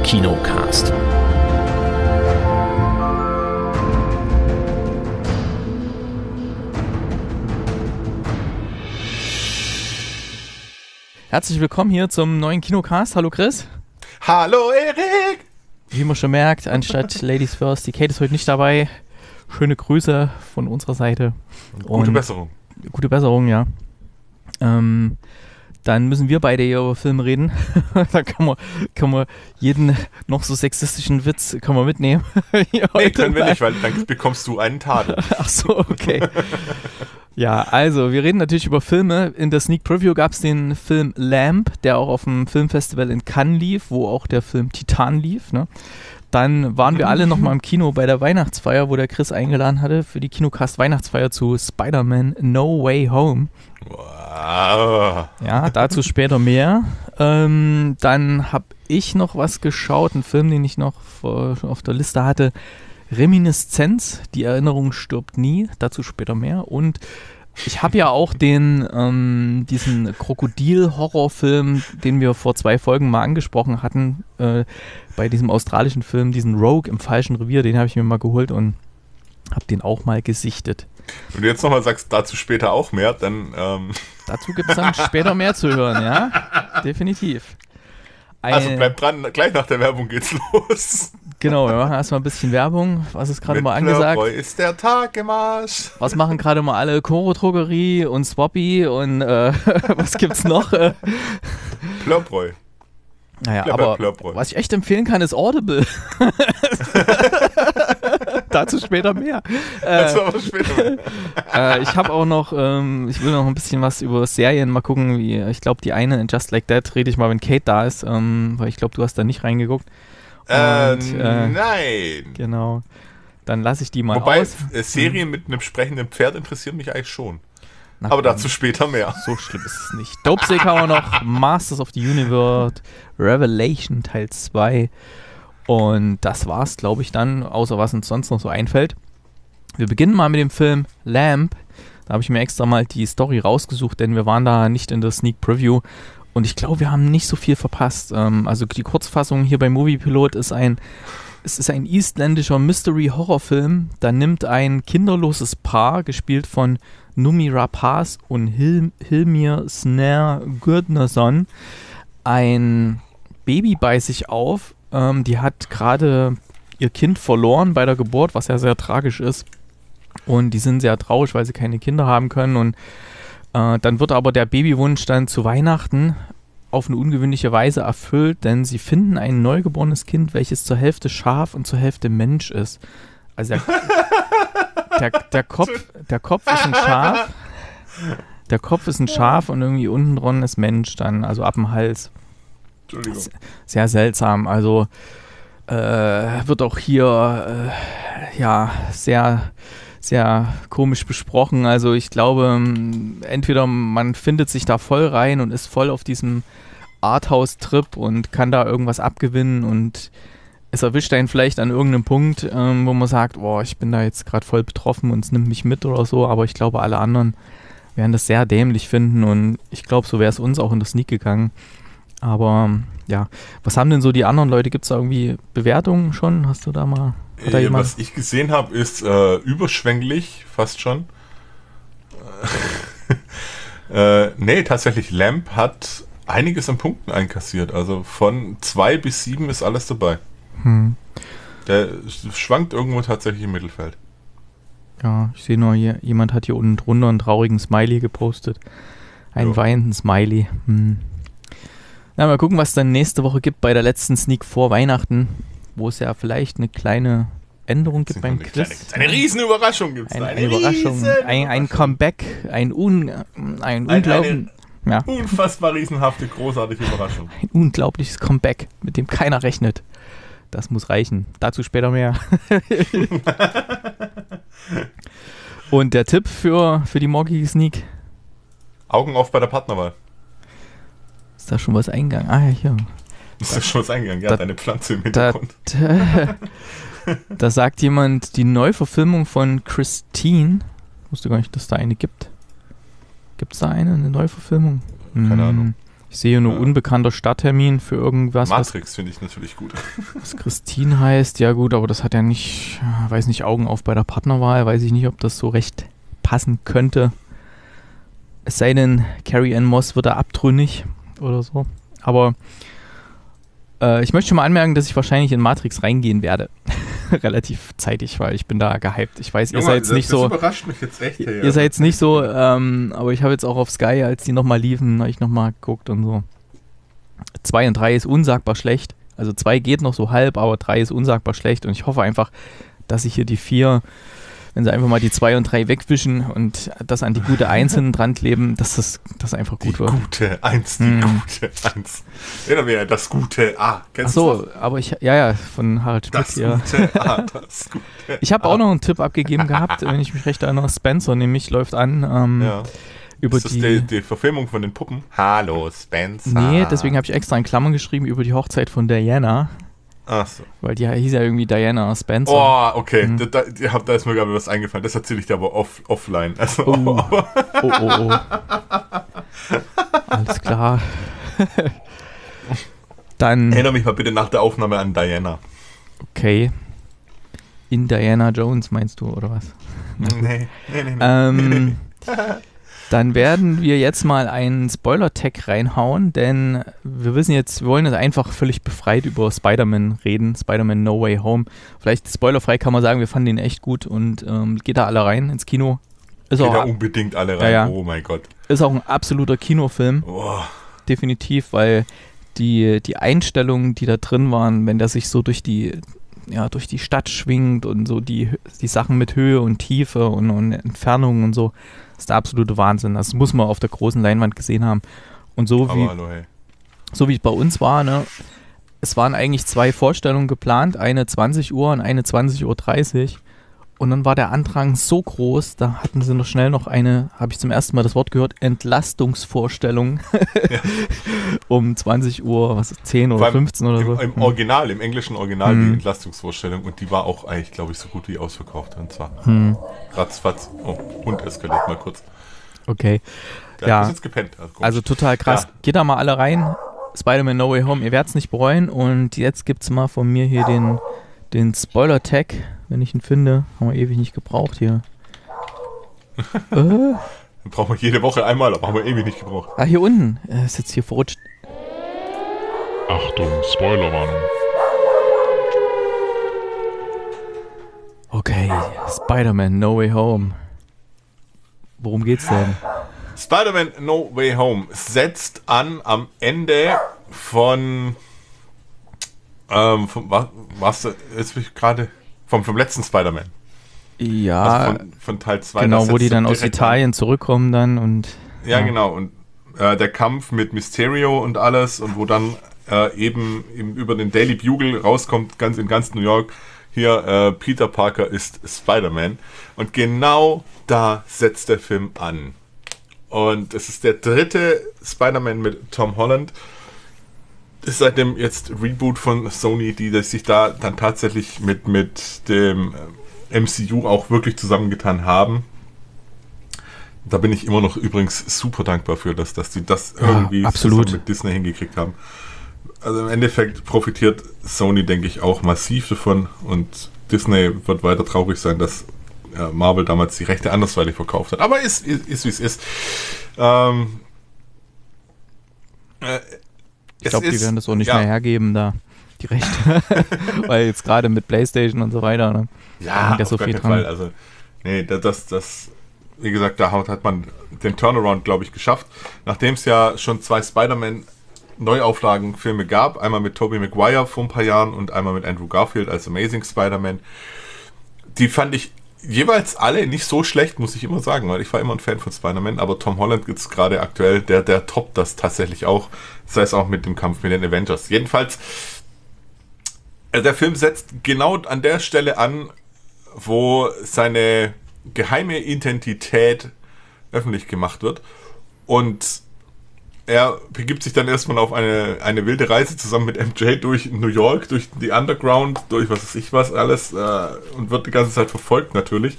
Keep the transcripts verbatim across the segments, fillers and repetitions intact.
Kinocast. Herzlich willkommen hier zum neuen Kinocast. Hallo Chris. Hallo Erik. Wie man schon merkt, anstatt Ladies First, die Kate ist heute nicht dabei. Schöne Grüße von unserer Seite. Gute Besserung. Gute Besserung, ja. Ähm, dann müssen wir beide hier über Filme reden. Da kann man, kann man jeden noch so sexistischen Witz kann man mitnehmen. Nee, können wir nicht, weil dann bekommst du einen Tadel. Ach so, okay. Ja, also wir reden natürlich über Filme. In der Sneak Preview gab es den Film Lamp, der auch auf dem Filmfestival in Cannes lief, wo auch der Film Titan lief, ne? Dann waren wir alle nochmal im Kino bei der Weihnachtsfeier, wo der Chris eingeladen hatte für die Kinocast Weihnachtsfeier zu Spider-Man No Way Home. Wow. Ja, dazu später mehr. Ähm, dann habe ich noch was geschaut, einen Film, den ich noch vor, auf der Liste hatte. Reminiszenz, die Erinnerung stirbt nie, dazu später mehr. Und ich habe ja auch den ähm, diesen Krokodil-Horrorfilm, den wir vor zwei Folgen mal angesprochen hatten, äh, bei diesem australischen Film, diesen Rogue im falschen Revier, den habe ich mir mal geholt und habe den auch mal gesichtet. Wenn du jetzt nochmal sagst, dazu später auch mehr, dann... Ähm Dazu gibt es dann später mehr zu hören, ja? Definitiv. Ein, also bleib dran, gleich nach der Werbung geht's los. Genau, wir machen erstmal ein bisschen Werbung. Was ist gerade mal angesagt? Mit ist der Tag im Arsch. Was machen gerade mal alle? Coro Drogerie und Swappy und äh, was gibt's noch? Plörbräu. Naja, Plöpper, aber Plörbräu. Was ich echt empfehlen kann, ist Audible. Dazu später mehr. Dazu aber später mehr. äh, ich habe auch noch, ähm, ich will noch ein bisschen was über Serien mal gucken. Wie, ich glaube, die eine in Just Like That rede ich mal, wenn Kate da ist, ähm, weil ich glaube, du hast da nicht reingeguckt. Und, äh, äh, nein. Genau. Dann lasse ich die mal Wobei, aus. Wobei, Serien mit einem sprechenden Pferd interessieren mich eigentlich schon. Na, aber dazu später mehr. So schlimm ist es nicht. Dopesick haben wir noch, Masters of the Universe, Revelation Teil zwei. Und das war's, glaube ich, dann, außer was uns sonst noch so einfällt. Wir beginnen mal mit dem Film Lamp. Da habe ich mir extra mal die Story rausgesucht, denn wir waren da nicht in der Sneak Preview. Und ich glaube, wir haben nicht so viel verpasst. Ähm, also die Kurzfassung hier bei Movie Pilot ist ein, es ist ein isländischer Mystery-Horror-Film. Da nimmt ein kinderloses Paar, gespielt von Noomi Rapace und Hil- Hilmir Snær Gudnason, ein Baby bei sich auf. Ähm, die hat gerade ihr Kind verloren bei der Geburt, was ja sehr tragisch ist. Und die sind sehr traurig, weil sie keine Kinder haben können. Und äh, dann wird aber der Babywunsch dann zu Weihnachten auf eine ungewöhnliche Weise erfüllt, denn sie finden ein neugeborenes Kind, welches zur Hälfte Schaf und zur Hälfte Mensch ist. Also der, der, der, Kopf, der Kopf ist ein Schaf. Der Kopf ist ein Schaf und irgendwie unten dran ist Mensch dann, also ab dem Hals. Entschuldigung. Sehr seltsam. Also äh, wird auch hier äh, ja sehr, sehr komisch besprochen. Also ich glaube, entweder man findet sich da voll rein und ist voll auf diesem Arthouse-Trip und kann da irgendwas abgewinnen und es erwischt einen vielleicht an irgendeinem Punkt, ähm, wo man sagt, boah, ich bin da jetzt gerade voll betroffen und es nimmt mich mit oder so, aber ich glaube, alle anderen werden das sehr dämlich finden und ich glaube, so wäre es uns auch in der Sneak gegangen. Aber ja, was haben denn so die anderen Leute? Gibt es da irgendwie Bewertungen schon? Hast du da mal? Hat da äh, jemand? Was ich gesehen habe, ist äh, überschwänglich, fast schon. äh, nee, tatsächlich, Lamp hat einiges an Punkten einkassiert. Also von zwei bis sieben ist alles dabei. Hm. Der schwankt irgendwo tatsächlich im Mittelfeld. Ja, ich sehe nur, hier, jemand hat hier unten drunter einen traurigen Smiley gepostet. Einen Jo. weinenden Smiley. Hm. Na, mal gucken, was dann nächste Woche gibt bei der letzten Sneak vor Weihnachten, wo es ja vielleicht eine kleine Änderung gibt beim eine Quiz. Kleine, eine riesen Überraschung gibt es. Eine, Eine, eine Überraschung, riesen ein, ein Überraschung. Comeback, ein, un, ein, Ein- unglaublich, ja, Unfassbar riesenhafte, großartige Überraschung. ein unglaubliches Comeback, mit dem keiner rechnet. Das muss reichen. Dazu später mehr. Und der Tipp für, für die morgige Sneak? Augen auf bei der Partnerwahl. Ist da schon was eingegangen? Ah ja, hier. Ist das schon was eingegangen? Ja, Da- deine Pflanze im Da, Hintergrund. da, da sagt jemand, die Neuverfilmung von Christine, ich wusste gar nicht, dass da eine gibt. Gibt es da eine, eine Neuverfilmung? Keine Hm, Ahnung. Ich Ich sehe nur Ja. unbekannter Starttermin für irgendwas, was, Matrix finde ich natürlich gut. was Christine heißt. Ja gut, aber das hat ja nicht, äh, weiß nicht, Augen auf bei der Partnerwahl. Weiß ich nicht, ob das so recht passen könnte. Es sei denn, Carrie Ann Moss wird da abtrünnig oder so. Aber äh, ich möchte schon mal anmerken, dass ich wahrscheinlich in Matrix reingehen werde. Relativ zeitig, weil ich bin da gehypt. Ich weiß, ihr Junge, seid jetzt das, nicht das so... überrascht mich jetzt echt. Hey, Ihr seid jetzt nicht so, ähm, aber ich habe jetzt auch auf Sky, als die nochmal liefen, habe ich nochmal geguckt und so. Zwei und drei ist unsagbar schlecht. Also zwei geht noch so halb, aber drei ist unsagbar schlecht. Und ich hoffe einfach, dass ich hier die vier, wenn sie einfach mal die zwei und drei wegwischen und das an die gute eins hinten dran kleben, dass das, das einfach gut die wird. gute Eins, die Hm. gute Eins. Ja, da wäre das gute A. Ach Kennst du so, aber ich, ja, ja, von Harald Schmidt das? hier. Das gute A, das gute Ich habe A. auch noch einen Tipp abgegeben gehabt, wenn ich mich recht erinnere. Spencer nämlich läuft an. Ähm, Ja. über Ist das die, die, die Verfilmung von den Puppen? Hallo, Spencer. Nee, deswegen habe ich extra in Klammern geschrieben über die Hochzeit von Diana, Ach so. weil die hieß ja irgendwie Diana Spencer. Oh, okay. Mhm. Da, da, da da ist mir gerade was eingefallen. Das erzähle ich dir aber off, offline. Also, Oh. Oh, oh, oh. Alles klar. Dann, erinnere mich mal bitte nach der Aufnahme an Diana. okay. In Diana Jones meinst du, oder was? Nee, nee, nee. nee. Ähm, dann werden wir jetzt mal einen Spoiler-Tag reinhauen, denn wir wissen jetzt, wir wollen jetzt einfach völlig befreit über Spider-Man reden, Spider-Man No Way Home. Vielleicht spoilerfrei kann man sagen, wir fanden ihn echt gut und ähm, geht da alle rein ins Kino. Ist Geht auch, da unbedingt alle rein. Ja, ja. Oh mein Gott. ist auch ein absoluter Kinofilm, Oh. definitiv, weil die, die Einstellungen, die da drin waren, wenn der sich so durch die, ja, durch die Stadt schwingt und so die, die Sachen mit Höhe und Tiefe und, und Entfernung und so, ist der absolute Wahnsinn. Das muss man auf der großen Leinwand gesehen haben. Und so wie, Aber hallo, hey. so wie es bei uns war, ne, es waren eigentlich zwei Vorstellungen geplant, eine zwanzig Uhr und eine zwanzig Uhr dreißig. Und dann war der Andrang so groß, da hatten sie noch schnell noch eine, habe ich zum ersten Mal das Wort gehört, Entlastungsvorstellung Ja. um zwanzig Uhr, was ist, zehn Vor oder allem fünfzehn oder Im, so. Im Original, im englischen Original, Hm. die Entlastungsvorstellung. Und die war auch eigentlich, glaube ich, so gut wie ausverkauft. Und zwar Hm, ratzfatz. Oh, Hund eskaliert mal kurz. okay. Der Ja. ist jetzt gepennt. Also, komisch. Also total krass. Ja. Geht da mal alle rein. Spider-Man No Way Home, ihr werdet es nicht bereuen. Und jetzt gibt es mal von mir hier den, den Spoiler-Tag, wenn ich ihn finde. Haben wir ewig nicht gebraucht hier. äh? Den brauchen wir jede Woche einmal, aber haben wir ewig nicht gebraucht. Ah, hier unten. Er ist jetzt hier verrutscht. Achtung, Spoilerwarnung. Okay, Spider-Man No Way Home. Worum geht's denn? Spider-Man No Way Home setzt an am Ende von ähm, von, was, was jetzt bin ich gerade vom, vom letzten Spider-Man. Ja, Also von, von Teil zwei. genau, wo die dann aus Italien zurückkommen dann und... Ja, genau. Und äh, der Kampf mit Mysterio und alles und wo dann äh, eben, eben über den Daily Bugle rauskommt, ganz in ganz New York, hier äh, Peter Parker ist Spider-Man. Und genau da setzt der Film an. Und es ist der dritte Spider-Man mit Tom Holland. Ist seit dem jetzt Reboot von Sony, die das sich da dann tatsächlich mit, mit dem M C U auch wirklich zusammengetan haben. Da bin ich immer noch übrigens super dankbar für, dass, dass die das Ja, irgendwie absolut. zusammen mit Disney hingekriegt haben. Also im Endeffekt profitiert Sony, denke ich, auch massiv davon und Disney wird weiter traurig sein, dass ja, Marvel damals die Rechte andersweitig verkauft hat. Aber ist, ist, ist wie es ist. Ähm, äh, Ich glaube, die werden das auch nicht mehr hergeben, da die Rechte. Weil jetzt gerade mit PlayStation und so weiter, ne? Da Ja, hängt ja auf so gar viel keinen dran. Fall. Also, nee, das, das, das, wie gesagt, da hat man den Turnaround, glaube ich, geschafft. Nachdem es ja schon zwei Spider-Man-Neuauflagen-Filme gab, einmal mit Tobey Maguire vor ein paar Jahren und einmal mit Andrew Garfield als Amazing Spider-Man. Die fand ich jeweils alle nicht so schlecht, muss ich immer sagen, weil ich war immer ein Fan von Spider-Man, aber Tom Holland gibt es gerade aktuell, der, der toppt das tatsächlich auch, sei es auch mit dem Kampf mit den Avengers. Jedenfalls, äh, der Film setzt genau an der Stelle an, wo seine geheime Identität öffentlich gemacht wird und er begibt sich dann erstmal auf eine, eine wilde Reise zusammen mit M J durch New York, durch die Underground, durch was weiß ich was alles äh, und wird die ganze Zeit verfolgt natürlich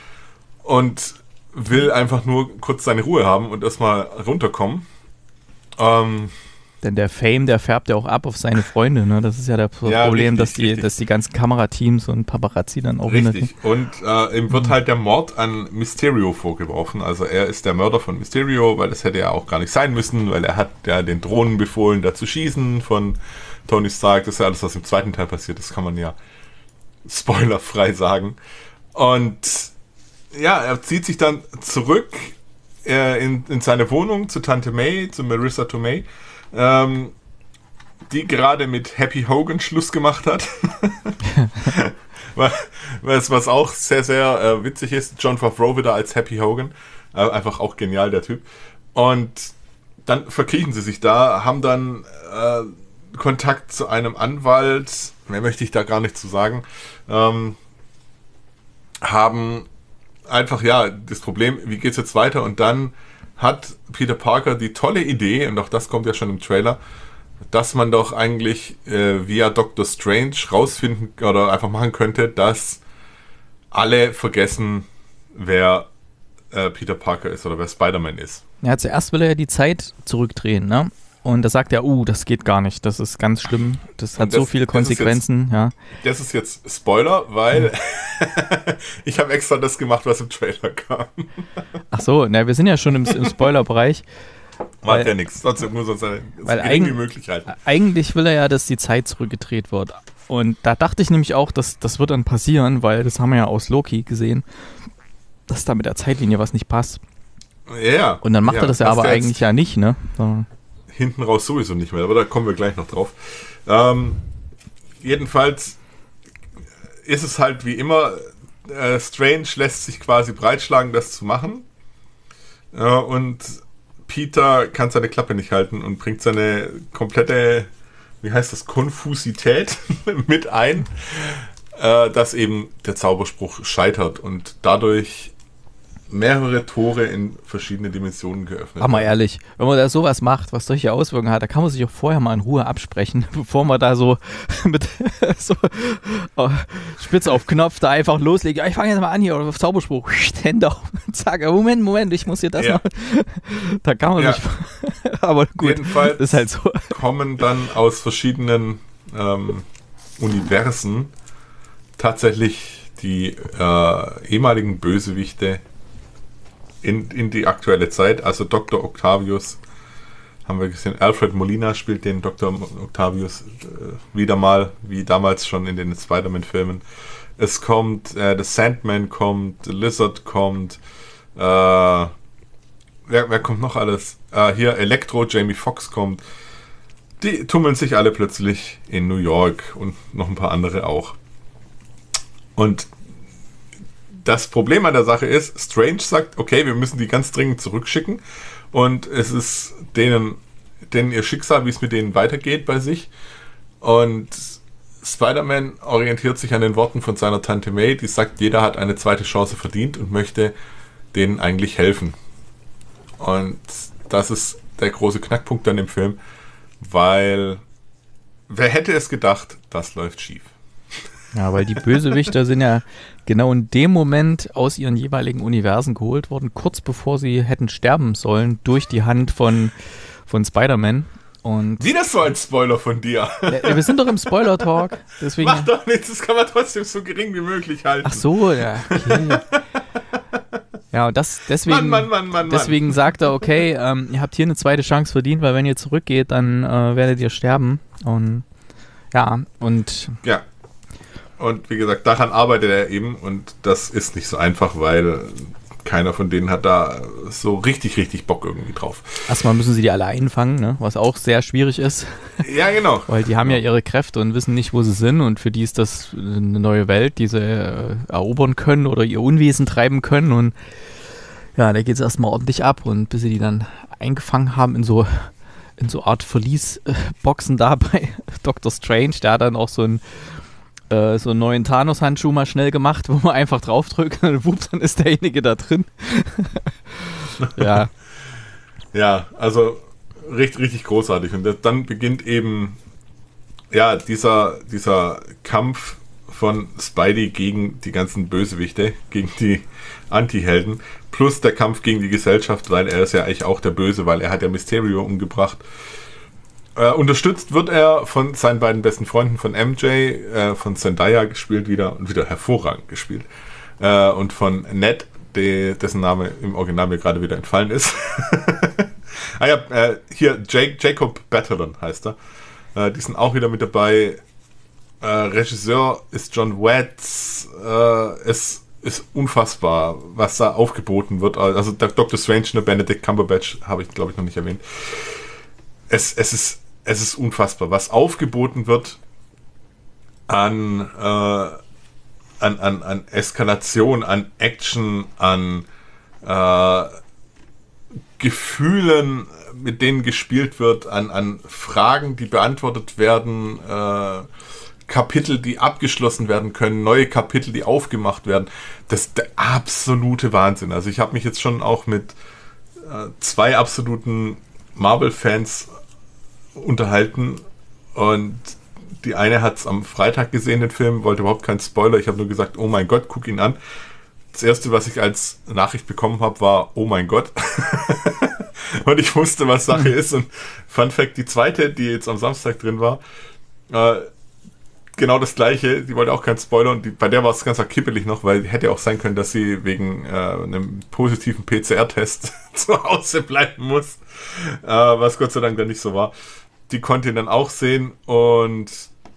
und will einfach nur kurz seine Ruhe haben und erstmal runterkommen. Ähm, Denn der Fame, der färbt ja auch ab auf seine Freunde, ne? Das ist ja das Ja, Problem, richtig, dass, die, richtig. dass die ganzen Kamerateams und Paparazzi dann auch Richtig. Und äh, ihm wird halt der Mord an Mysterio vorgeworfen. Also er ist der Mörder von Mysterio, weil das hätte ja auch gar nicht sein müssen, weil er hat ja den Drohnen befohlen, da zu schießen von Tony Stark. Das ist ja alles, was im zweiten Teil passiert. Das kann man ja spoilerfrei sagen. Und ja, er zieht sich dann zurück äh, in, in seine Wohnung zu Tante May, zu Marissa Tomei, ähm, die gerade mit Happy Hogan Schluss gemacht hat. was, was auch sehr, sehr äh, witzig ist. Jon Favreau wieder als Happy Hogan. Äh, einfach auch genial, der Typ. Und dann verkriechen sie sich da, haben dann äh, Kontakt zu einem Anwalt, mehr möchte ich da gar nicht zu sagen, ähm, haben einfach, ja, das Problem, wie geht's jetzt weiter? Und dann hat Peter Parker die tolle Idee, und auch das kommt ja schon im Trailer, dass man doch eigentlich äh, via Doctor Strange rausfinden oder einfach machen könnte, dass alle vergessen, wer äh, Peter Parker ist oder wer Spider-Man ist. Ja, zuerst will er ja die Zeit zurückdrehen, ne? Und da sagt er, uh, das geht gar nicht, das ist ganz schlimm, das hat das, so viele Konsequenzen, das ja. Jetzt, das ist jetzt Spoiler, weil ich habe extra das gemacht, was im Trailer kam. Ach so, na, wir sind ja schon im, im Spoilerbereich. Macht ja nichts, trotzdem nur so sein, so weil gering wie eig- möglich halten. Eigentlich will er ja, dass die Zeit zurückgedreht wird. Und da dachte ich nämlich auch, dass das wird dann passieren, weil das haben wir ja aus Loki gesehen, dass da mit der Zeitlinie was nicht passt. Ja. Und dann macht ja, er das ja aber eigentlich ja nicht, ne? So. Hinten raus sowieso nicht mehr, aber da kommen wir gleich noch drauf. Ähm, jedenfalls ist es halt wie immer, äh, Strange lässt sich quasi breitschlagen, das zu machen. Äh, und Peter kann seine Klappe nicht halten und bringt seine komplette, wie heißt das, Konfusität mit ein, äh, dass eben der Zauberspruch scheitert und dadurch mehrere Tore in verschiedene Dimensionen geöffnet. Aber mal ehrlich, wenn man da sowas macht, was solche Auswirkungen hat, da kann man sich auch vorher mal in Ruhe absprechen, bevor man da so mit so oh, Spitze auf Knopf da einfach loslegt. Ja, ich fange jetzt mal an hier, oder auf Zauberspruch, Hände auf, zack, Moment, Moment, ich muss hier das Ja. noch. Da kann man Ja. sich, aber gut, Jedenfalls das ist halt so. kommen dann aus verschiedenen ähm, Universen tatsächlich die äh, ehemaligen Bösewichte in, in die aktuelle Zeit. Also Doktor Octavius, haben wir gesehen, Alfred Molina spielt den Doktor Octavius äh, wieder mal, wie damals schon in den Spider-Man-Filmen. Es kommt, äh, The Sandman kommt, The Lizard kommt, äh, wer, wer kommt noch alles? Äh, hier Electro, Jamie Foxx kommt. Die tummeln sich alle plötzlich in New York und noch ein paar andere auch. Und das Problem an der Sache ist, Strange sagt, okay, wir müssen die ganz dringend zurückschicken und es ist denen, denen ihr Schicksal, wie es mit denen weitergeht bei sich. Und Spider-Man orientiert sich an den Worten von seiner Tante May, die sagt, jeder hat eine zweite Chance verdient und möchte denen eigentlich helfen. Und das ist der große Knackpunkt an dem Film, weil wer hätte es gedacht, das läuft schief. Ja, weil die Bösewichter sind ja genau in dem Moment aus ihren jeweiligen Universen geholt worden, kurz bevor sie hätten sterben sollen, durch die Hand von, von Spider-Man. Und Wie das so ein Spoiler von dir? ja, wir sind doch im Spoiler-Talk, deswegen... Mach doch nichts, das kann man trotzdem so gering wie möglich halten. Ach so, ja, okay. Ja, und das, deswegen, Mann, Mann, Mann, Mann, deswegen sagt er, okay, ähm, ihr habt hier eine zweite Chance verdient, weil wenn ihr zurückgeht, dann äh, werdet ihr sterben. Und ja, und Ja. Und wie gesagt, daran arbeitet er eben und das ist nicht so einfach, weil keiner von denen hat da so richtig, richtig Bock irgendwie drauf. erstmal müssen sie die alle einfangen, ne? Was auch sehr schwierig ist, Ja, genau. weil die haben ja ihre Kräfte und wissen nicht, wo sie sind, und für die ist das eine neue Welt, die sie äh, erobern können oder ihr Unwesen treiben können, und ja, da geht es erstmal ordentlich ab, und bis sie die dann eingefangen haben in so in so Art Verliesboxen da bei Doctor Strange, der hat dann auch so ein äh, so einen neuen Thanos-Handschuh mal schnell gemacht, wo man einfach draufdrückt und wups, dann ist derjenige da drin. Ja. Ja, also richtig, richtig großartig. Und dann beginnt eben ja dieser, dieser Kampf von Spidey gegen die ganzen Bösewichte, gegen die Anti-Helden, plus der Kampf gegen die Gesellschaft, weil er ist ja eigentlich auch der Böse, weil er hat ja Mysterio umgebracht. Äh, unterstützt wird er von seinen beiden besten Freunden, von M J, äh, von Zendaya gespielt wieder und wieder hervorragend gespielt. Äh, und von Ned, die, dessen Name im Original mir gerade wieder entfallen ist. ah ja, äh, hier Jake, Jacob Batalon heißt er. Äh, die sind auch wieder mit dabei. Äh, Regisseur ist John Watts. Äh, es ist unfassbar, was da aufgeboten wird. Also der Doktor Strange und der Benedict Cumberbatch habe ich, glaube ich, noch nicht erwähnt. Es, es, ist, es ist unfassbar, was aufgeboten wird an, äh, an, an, an Eskalation, an Action, an äh, Gefühlen, mit denen gespielt wird, an, an Fragen, die beantwortet werden, äh, Kapitel, die abgeschlossen werden können, neue Kapitel, die aufgemacht werden. Das ist der absolute Wahnsinn. Also ich habe mich jetzt schon auch mit äh, zwei absoluten Marvel-Fans unterhalten und die eine hat es am Freitag gesehen, den Film, wollte überhaupt keinen Spoiler. Ich habe nur gesagt, oh mein Gott, guck ihn an. Das erste, was ich als Nachricht bekommen habe, war, oh mein Gott. Und ich wusste, was Sache ist. Und Fun Fact, die zweite, die jetzt am Samstag drin war, äh, genau das gleiche, die wollte auch keinen Spoiler und die, bei der war es ganz kippelig noch, weil hätte auch sein können, dass sie wegen äh, einem positiven P C R-Test zu Hause bleiben muss, äh, was Gott sei Dank dann nicht so war. Die konnte ihn dann auch sehen und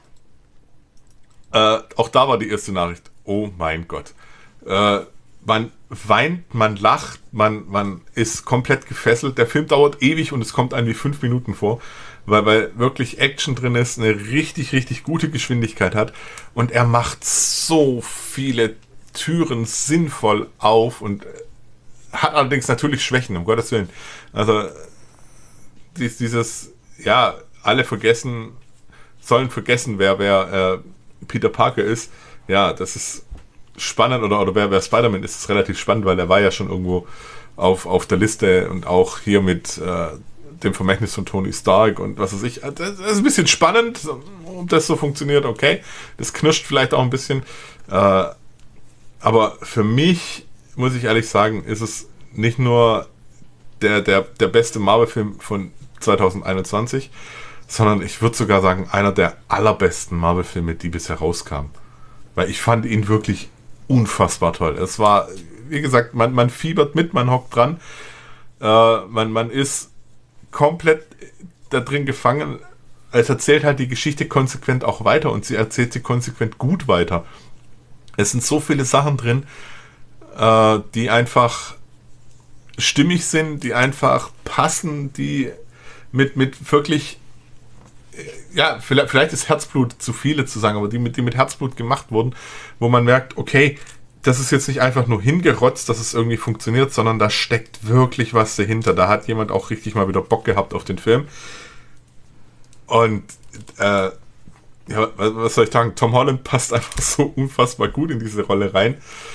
äh, auch da war die erste Nachricht, oh mein Gott. Äh, man weint, man lacht, man, man ist komplett gefesselt. Der Film dauert ewig und es kommt einem wie fünf Minuten vor, weil, weil wirklich Action drin ist, eine richtig, richtig gute Geschwindigkeit hat und er macht so viele Türen sinnvoll auf und hat allerdings natürlich Schwächen, um Gottes Willen. Also dies, dieses, ja, alle vergessen, sollen vergessen, wer, wer äh, Peter Parker ist. Ja, das ist spannend, oder, oder wer, wer Spider-Man ist, ist relativ spannend, weil er war ja schon irgendwo auf, auf der Liste und auch hier mit äh, dem Vermächtnis von Tony Stark und was weiß ich. Das ist ein bisschen spannend, ob das so funktioniert, okay. Das knirscht vielleicht auch ein bisschen. Äh, aber für mich, muss ich ehrlich sagen, ist es nicht nur der, der, der beste Marvel-Film von zwanzig einundzwanzig, sondern ich würde sogar sagen, einer der allerbesten Marvel-Filme, die bisher rauskamen. Weil ich fand ihn wirklich unfassbar toll. Es war, wie gesagt, man, man fiebert mit, man hockt dran, äh, man, man ist komplett da drin gefangen. Es erzählt halt die Geschichte konsequent auch weiter und sie erzählt sie konsequent gut weiter. Es sind so viele Sachen drin, äh, die einfach stimmig sind, die einfach passen, die mit, mit wirklich, ja, vielleicht, vielleicht ist Herzblut zu viele zu sagen, aber die mit, die mit Herzblut gemacht wurden, wo man merkt, okay, das ist jetzt nicht einfach nur hingerotzt, dass es irgendwie funktioniert, sondern da steckt wirklich was dahinter. Da hat jemand auch richtig mal wieder Bock gehabt auf den Film. Und äh, ja, was soll ich sagen, Tom Holland passt einfach so unfassbar gut in diese Rolle rein.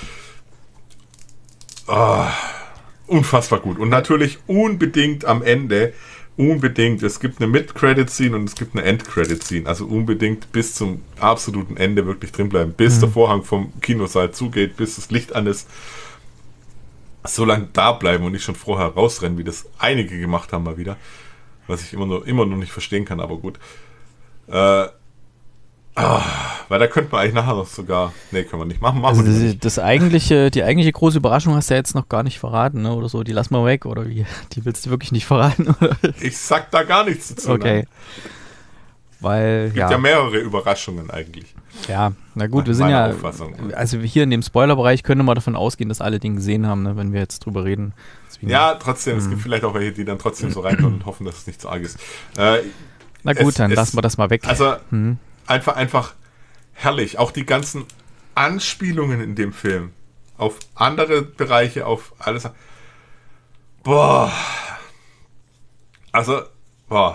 Oh, unfassbar gut. Und natürlich unbedingt am Ende, unbedingt, es gibt eine Mid-Credit-Scene und es gibt eine End-Credit-Scene. Also unbedingt bis zum absoluten Ende wirklich drin bleiben, bis mhm. der Vorhang vom Kinosaal zugeht, bis das Licht an ist. So lange da bleiben und nicht schon vorher rausrennen, wie das einige gemacht haben mal wieder. Was ich immer noch, immer noch nicht verstehen kann, aber gut. Äh, ah, weil da könnte man eigentlich nachher noch sogar... Nee, können wir nicht machen. machen also wir das, nicht. Das eigentliche, die eigentliche große Überraschung hast du ja jetzt noch gar nicht verraten, ne? Oder so, die lassen wir weg, oder wie? Die willst du wirklich nicht verraten, oder? Ich sag da gar nichts dazu. Okay. Weil, es gibt ja. ja mehrere Überraschungen eigentlich. Ja, na gut, Nach wir sind meiner ja... Auffassung. Also hier in dem Spoilerbereich könnte man davon ausgehen, dass alle Dinge gesehen haben, ne, wenn wir jetzt drüber reden. Deswegen, ja, trotzdem, es Mhm. gibt vielleicht auch welche, die dann trotzdem so reinkommen und hoffen, dass es nicht so arg ist. Äh, na gut, es, dann es, lassen wir das mal weg. Also Mhm. einfach, einfach herrlich. Auch die ganzen Anspielungen in dem Film auf andere Bereiche, auf alles. Boah. Also, boah.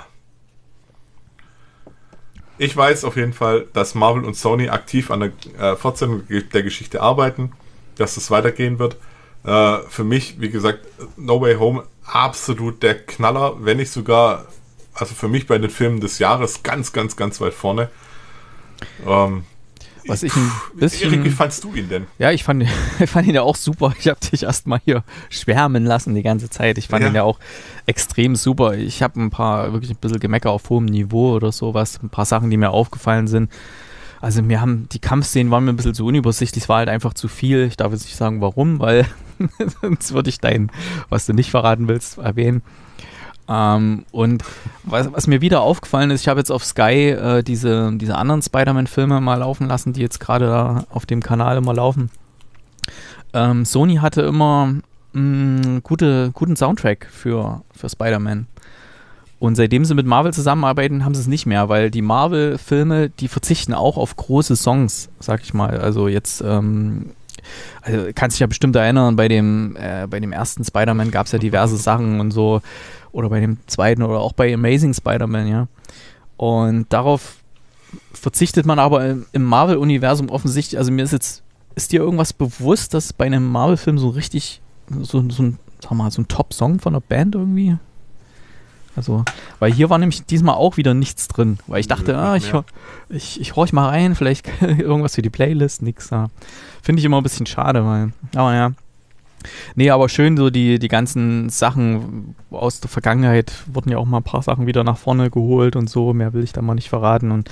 Ich weiß auf jeden Fall, dass Marvel und Sony aktiv an der äh, Fortsetzung der Geschichte arbeiten, dass das weitergehen wird. Äh, für mich, wie gesagt, No Way Home absolut der Knaller, wenn nicht sogar, also für mich bei den Filmen des Jahres ganz, ganz, ganz weit vorne. Ähm, Was ich ein bisschen... Erik, wie fandst du ihn denn? Ja, ich fand, ich fand ihn ja auch super. Ich habe dich erstmal hier schwärmen lassen die ganze Zeit. Ich fand Ja. ihn ja auch extrem super. Ich habe ein paar, wirklich ein bisschen Gemecker auf hohem Niveau oder sowas. Ein paar Sachen, die mir aufgefallen sind. Also mir haben, die Kampfszenen waren mir ein bisschen zu unübersichtlich. Es war halt einfach zu viel. Ich darf jetzt nicht sagen, warum, weil sonst würde ich dein, was du nicht verraten willst, erwähnen. Ähm, und was, was mir wieder aufgefallen ist, ich habe jetzt auf Sky äh, diese, diese anderen Spider-Man-Filme mal laufen lassen, die jetzt gerade da auf dem Kanal immer laufen. Ähm, Sony hatte immer mh, gute, guten Soundtrack für, für Spider-Man. Und seitdem sie mit Marvel zusammenarbeiten, haben sie es nicht mehr, weil die Marvel-Filme, die verzichten auch auf große Songs, sag ich mal. Also jetzt, ähm, also kannst dich ja bestimmt erinnern, bei dem, äh, bei dem ersten Spider-Man gab es ja diverse Sachen und so. Oder bei dem zweiten oder auch bei Amazing Spider-Man, ja. Und darauf verzichtet man aber im, im Marvel-Universum offensichtlich, also mir ist jetzt, ist dir irgendwas bewusst, dass bei einem Marvel-Film so richtig, so, so ein, sag mal, so ein Top-Song von einer Band irgendwie? Also, weil hier war nämlich diesmal auch wieder nichts drin, weil ich dachte, ah, ich, ich, ich horch mal rein, vielleicht irgendwas für die Playlist, nix da. Finde ich immer ein bisschen schade, weil, aber ja. Nee, aber schön, so die, die ganzen Sachen aus der Vergangenheit wurden ja auch mal ein paar Sachen wieder nach vorne geholt und so, mehr will ich da mal nicht verraten. Und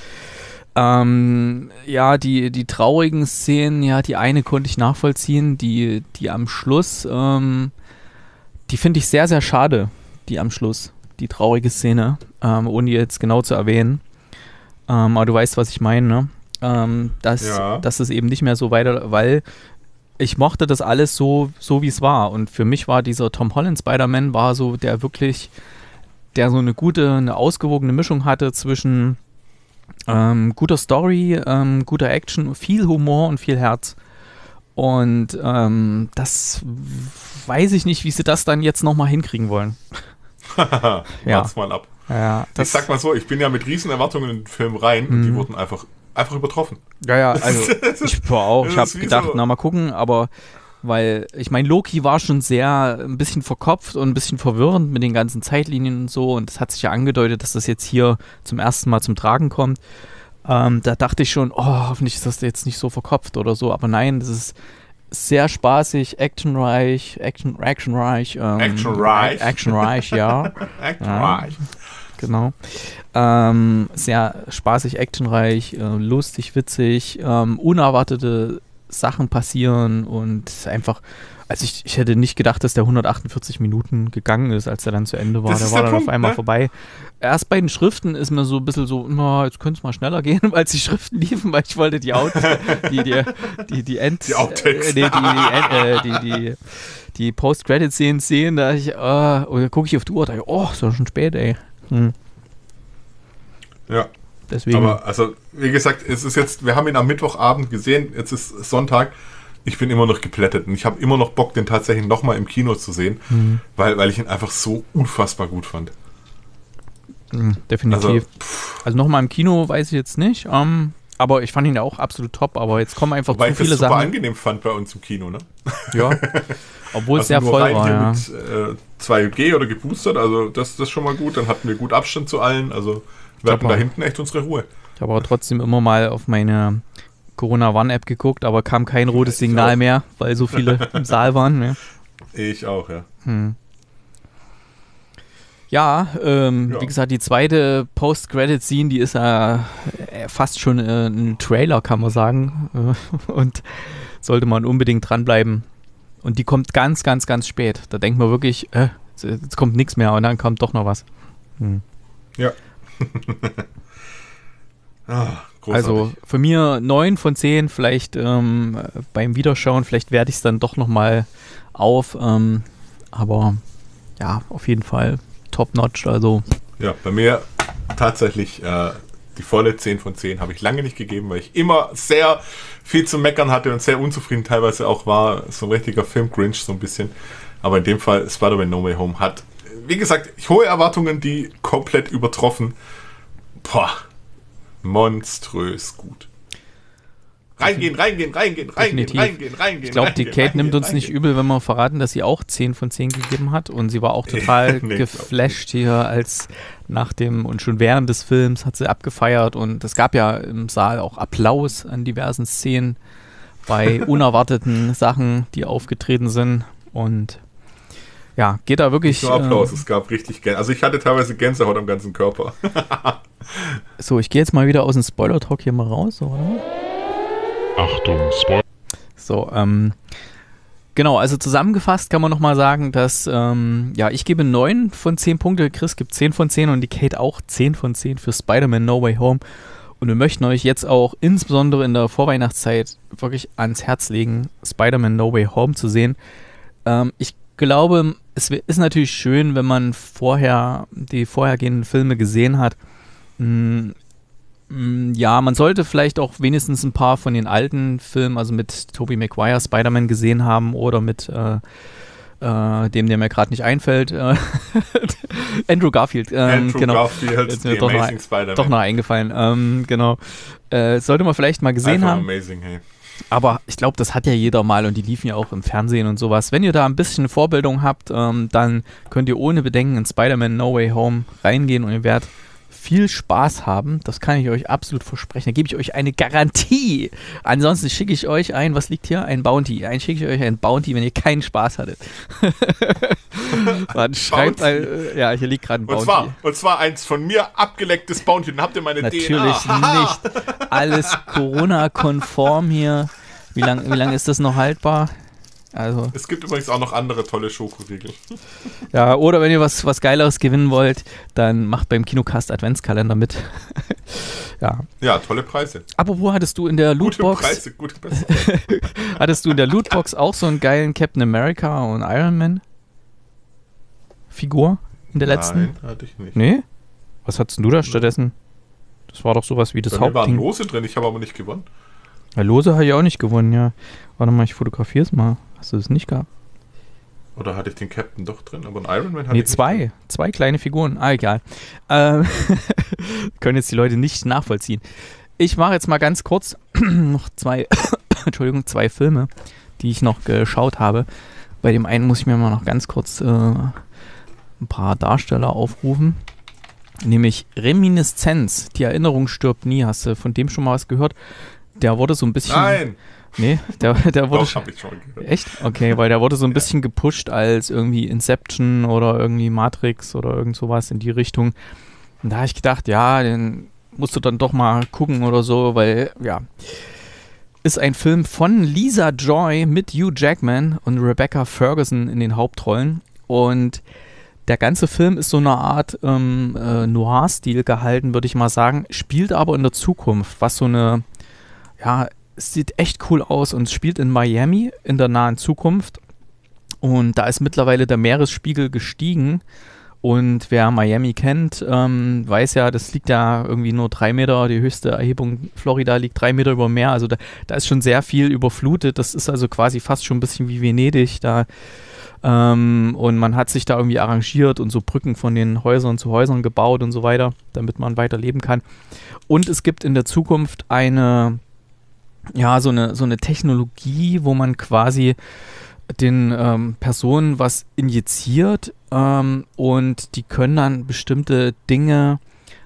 ähm, ja, die, die traurigen Szenen, ja, die eine konnte ich nachvollziehen, die, die am Schluss, ähm, die finde ich sehr, sehr schade, die am Schluss, die traurige Szene, ähm, ohne jetzt genau zu erwähnen. Ähm, aber du weißt, was ich meine, ne? Ähm, dass, Ja. dass es eben nicht mehr so weiter, weil ich mochte das alles so, so wie es war. Und für mich war dieser Tom Holland Spider-Man war so, der wirklich, der so eine gute, eine ausgewogene Mischung hatte zwischen ähm, guter Story, ähm, guter Action, viel Humor und viel Herz. Und ähm, das weiß ich nicht, wie sie das dann jetzt nochmal hinkriegen wollen. Ja. Ja. Wart's mal ab. Ja, das, Ich sag mal so, ich bin ja mit riesen Erwartungen in den Film rein und die Mhm. wurden einfach, einfach übertroffen. ja, ja, also ich war auch, ich Das ist habe wie gedacht, so- na mal gucken, aber weil, ich meine, Loki war schon sehr ein bisschen verkopft und ein bisschen verwirrend mit den ganzen Zeitlinien und so und es hat sich ja angedeutet, dass das jetzt hier zum ersten Mal zum Tragen kommt. Ähm, da dachte ich schon, oh, hoffentlich ist das jetzt nicht so verkopft oder so, aber nein, das ist sehr spaßig, actionreich, action, actionreich. Ähm, Actionreich? Actionreich, ja. Actionreich. Genau. Ähm, sehr spaßig, actionreich, äh, lustig, witzig, ähm, unerwartete Sachen passieren und einfach, also ich, ich hätte nicht gedacht, dass der hundertachtundvierzig Minuten gegangen ist, als er dann zu Ende war. Das Der ist war der dann Punkt, auf einmal ne? vorbei. Erst bei den Schriften ist mir so ein bisschen so, na, jetzt könnte es mal schneller gehen, als die Schriften liefen, weil ich wollte die Out, die, die, die, die End, Die Outtakes. äh, nee, die, die, End, äh, die, die, die Post-Credit-Szenen sehen, da ich, äh, und dann gucke ich auf die Uhr, da ich, oh, ist doch schon spät, ey. Hm. Ja. Deswegen. Aber also, wie gesagt, es ist jetzt, wir haben ihn am Mittwochabend gesehen, jetzt ist Sonntag. Ich bin immer noch geplättet und ich habe immer noch Bock, den tatsächlich nochmal im Kino zu sehen, Mhm. weil, weil ich ihn einfach so unfassbar gut fand. Mhm, definitiv. Also, Also, nochmal im Kino weiß ich jetzt nicht, ähm, aber ich fand ihn ja auch absolut top, aber jetzt kommen einfach Wobei zu ich das viele super Sachen. angenehm fand bei uns im Kino, ne? Ja. Obwohl es Also sehr nur voll rein war, hier ja. mit äh, zwei G oder geboostert, also das, das ist schon mal gut. Dann hatten wir gut Abstand zu allen, also wir hatten Super. da hinten echt unsere Ruhe. Ich habe aber trotzdem immer mal auf meine Corona One App geguckt, aber kam kein rotes Ich Signal auch. mehr, weil so viele im Saal waren. Ja, Ich auch, ja. hm. ja, ähm, Ja. wie gesagt, die zweite Post-Credit-Scene, die ist ja äh, fast schon äh, ein Trailer, kann man sagen. Äh, und sollte man unbedingt dranbleiben. Und die kommt ganz, ganz, ganz spät. Da denkt man wirklich, äh, jetzt, jetzt kommt nichts mehr und dann kommt doch noch was. Hm. Ja. ah, großartig. Also für mir neun von zehn, vielleicht ähm, beim Wiederschauen, vielleicht werde ich es dann doch nochmal auf. Ähm, aber ja, auf jeden Fall top-notch. Also Ja, bei mir tatsächlich äh, die volle zehn von zehn habe ich lange nicht gegeben, weil ich immer sehr viel zu meckern hatte und sehr unzufrieden teilweise auch war. So ein richtiger Film-Grinch so ein bisschen. Aber in dem Fall Spider-Man No Way Home hat, wie gesagt, hohe Erwartungen, die komplett übertroffen. Boah, monströs gut. Reingehen, reingehen, reingehen, reingehen, Definitiv. reingehen, reingehen. Ich glaube, die Kate nimmt uns nicht übel, wenn wir verraten, dass sie auch zehn von zehn gegeben hat. Und sie war auch total Nee, geflasht hier, als nach dem und schon während des Films hat sie abgefeiert. Und es gab ja im Saal auch Applaus an diversen Szenen bei unerwarteten Sachen, die aufgetreten sind. Und ja, geht da wirklich... Nicht nur Applaus, äh, es gab richtig Gänsehaut. Also ich hatte teilweise Gänsehaut am ganzen Körper. So, ich gehe jetzt mal wieder aus dem Spoiler-Talk hier mal raus, oder? Achtung, Spoiler. So, ähm, genau, also zusammengefasst kann man nochmal sagen, dass, ähm, ja, ich gebe neun von zehn Punkte, Chris gibt zehn von zehn und die Kate auch zehn von zehn für Spider-Man No Way Home. Und wir möchten euch jetzt auch insbesondere in der Vorweihnachtszeit wirklich ans Herz legen, Spider-Man No Way Home zu sehen. Ähm, ich glaube, es ist natürlich schön, wenn man vorher die vorhergehenden Filme gesehen hat. Mm, Ja, man sollte vielleicht auch wenigstens ein paar von den alten Filmen, also mit Tobey Maguire Spider-Man gesehen haben oder mit äh, äh, dem, der mir gerade nicht einfällt, äh, Andrew Garfield. Ähm, Andrew genau. Garfield, Ist mir The doch noch, Amazing Spider-Man. doch noch eingefallen. Ähm, genau. Äh, sollte man vielleicht mal gesehen Einfach haben. amazing, hey. Aber ich glaube, das hat ja jeder mal und die liefen ja auch im Fernsehen und sowas. Wenn ihr da ein bisschen Vorbildung habt, ähm, dann könnt ihr ohne Bedenken in Spider-Man No Way Home reingehen und ihr werdet viel Spaß haben. Das kann ich euch absolut versprechen. Da gebe ich euch eine Garantie. Ansonsten schicke ich euch ein, was liegt hier? Ein Bounty. Ein schicke ich euch ein Bounty, wenn ihr keinen Spaß hattet. Dann schreibt ein, äh, ja, hier liegt gerade ein Bounty. Und zwar, und zwar eins von mir abgelecktes Bounty. Dann habt ihr meine Natürlich D N A. nicht. Alles Corona-konform hier. Wie lange wie lang ist das noch haltbar? Also, Es gibt übrigens auch noch andere tolle Schokoriegel. ja, oder wenn ihr was, was Geileres gewinnen wollt, dann macht beim Kinocast Adventskalender mit. Ja. Ja, tolle Preise. Apropos, hattest du in der Gute Lootbox, Preise, gute Preise. hattest du in der Lootbox auch so einen geilen Captain America und Iron Man Figur in der letzten? Nein, hatte ich nicht. Nee? Was hattest du da stattdessen? Das war doch sowas wie das Bei mir waren Hauptding. Lose drin, ich habe aber nicht gewonnen. Ja, Lose habe ich auch nicht gewonnen, ja. Warte mal, ich fotografiere es mal. Hast du das nicht gehabt? Oder hatte ich den Captain doch drin? Aber einen Iron Man hatte Nee, ich nicht zwei. drin. Zwei kleine Figuren. Ah, egal. Ähm, können jetzt die Leute nicht nachvollziehen. Ich mache jetzt mal ganz kurz noch zwei, Entschuldigung, zwei Filme, die ich noch geschaut habe. Bei dem einen muss ich mir mal noch ganz kurz äh, ein paar Darsteller aufrufen. Nämlich Reminiszenz. Die Erinnerung stirbt nie. Hast du von dem schon mal was gehört? Der wurde so ein bisschen... Nein! Nee, der, der wurde... Doch, habe ich schon gehört. Echt? Okay, weil der wurde so ein bisschen gepusht als irgendwie Inception oder irgendwie Matrix oder irgend sowas in die Richtung. Und da habe ich gedacht, ja, den musst du dann doch mal gucken oder so, weil, ja, ist ein Film von Lisa Joy mit Hugh Jackman und Rebecca Ferguson in den Hauptrollen. Und der ganze Film ist so eine Art ähm, äh, Noir-Stil gehalten, würde ich mal sagen, spielt aber in der Zukunft, was so eine, ja, es sieht echt cool aus und es spielt in Miami in der nahen Zukunft. Und da ist mittlerweile der Meeresspiegel gestiegen. Und wer Miami kennt, ähm, weiß ja, das liegt ja irgendwie nur drei Meter, die höchste Erhebung Florida liegt drei Meter über Meer. Also da, da ist schon sehr viel überflutet. Das ist also quasi fast schon ein bisschen wie Venedig da. Ähm, und man hat sich da irgendwie arrangiert und so Brücken von den Häusern zu Häusern gebaut und so weiter, damit man weiter leben kann. Und es gibt in der Zukunft eine, ja, so eine, so eine Technologie, wo man quasi den ähm, Personen was injiziert ähm, und die können dann bestimmte Dinge,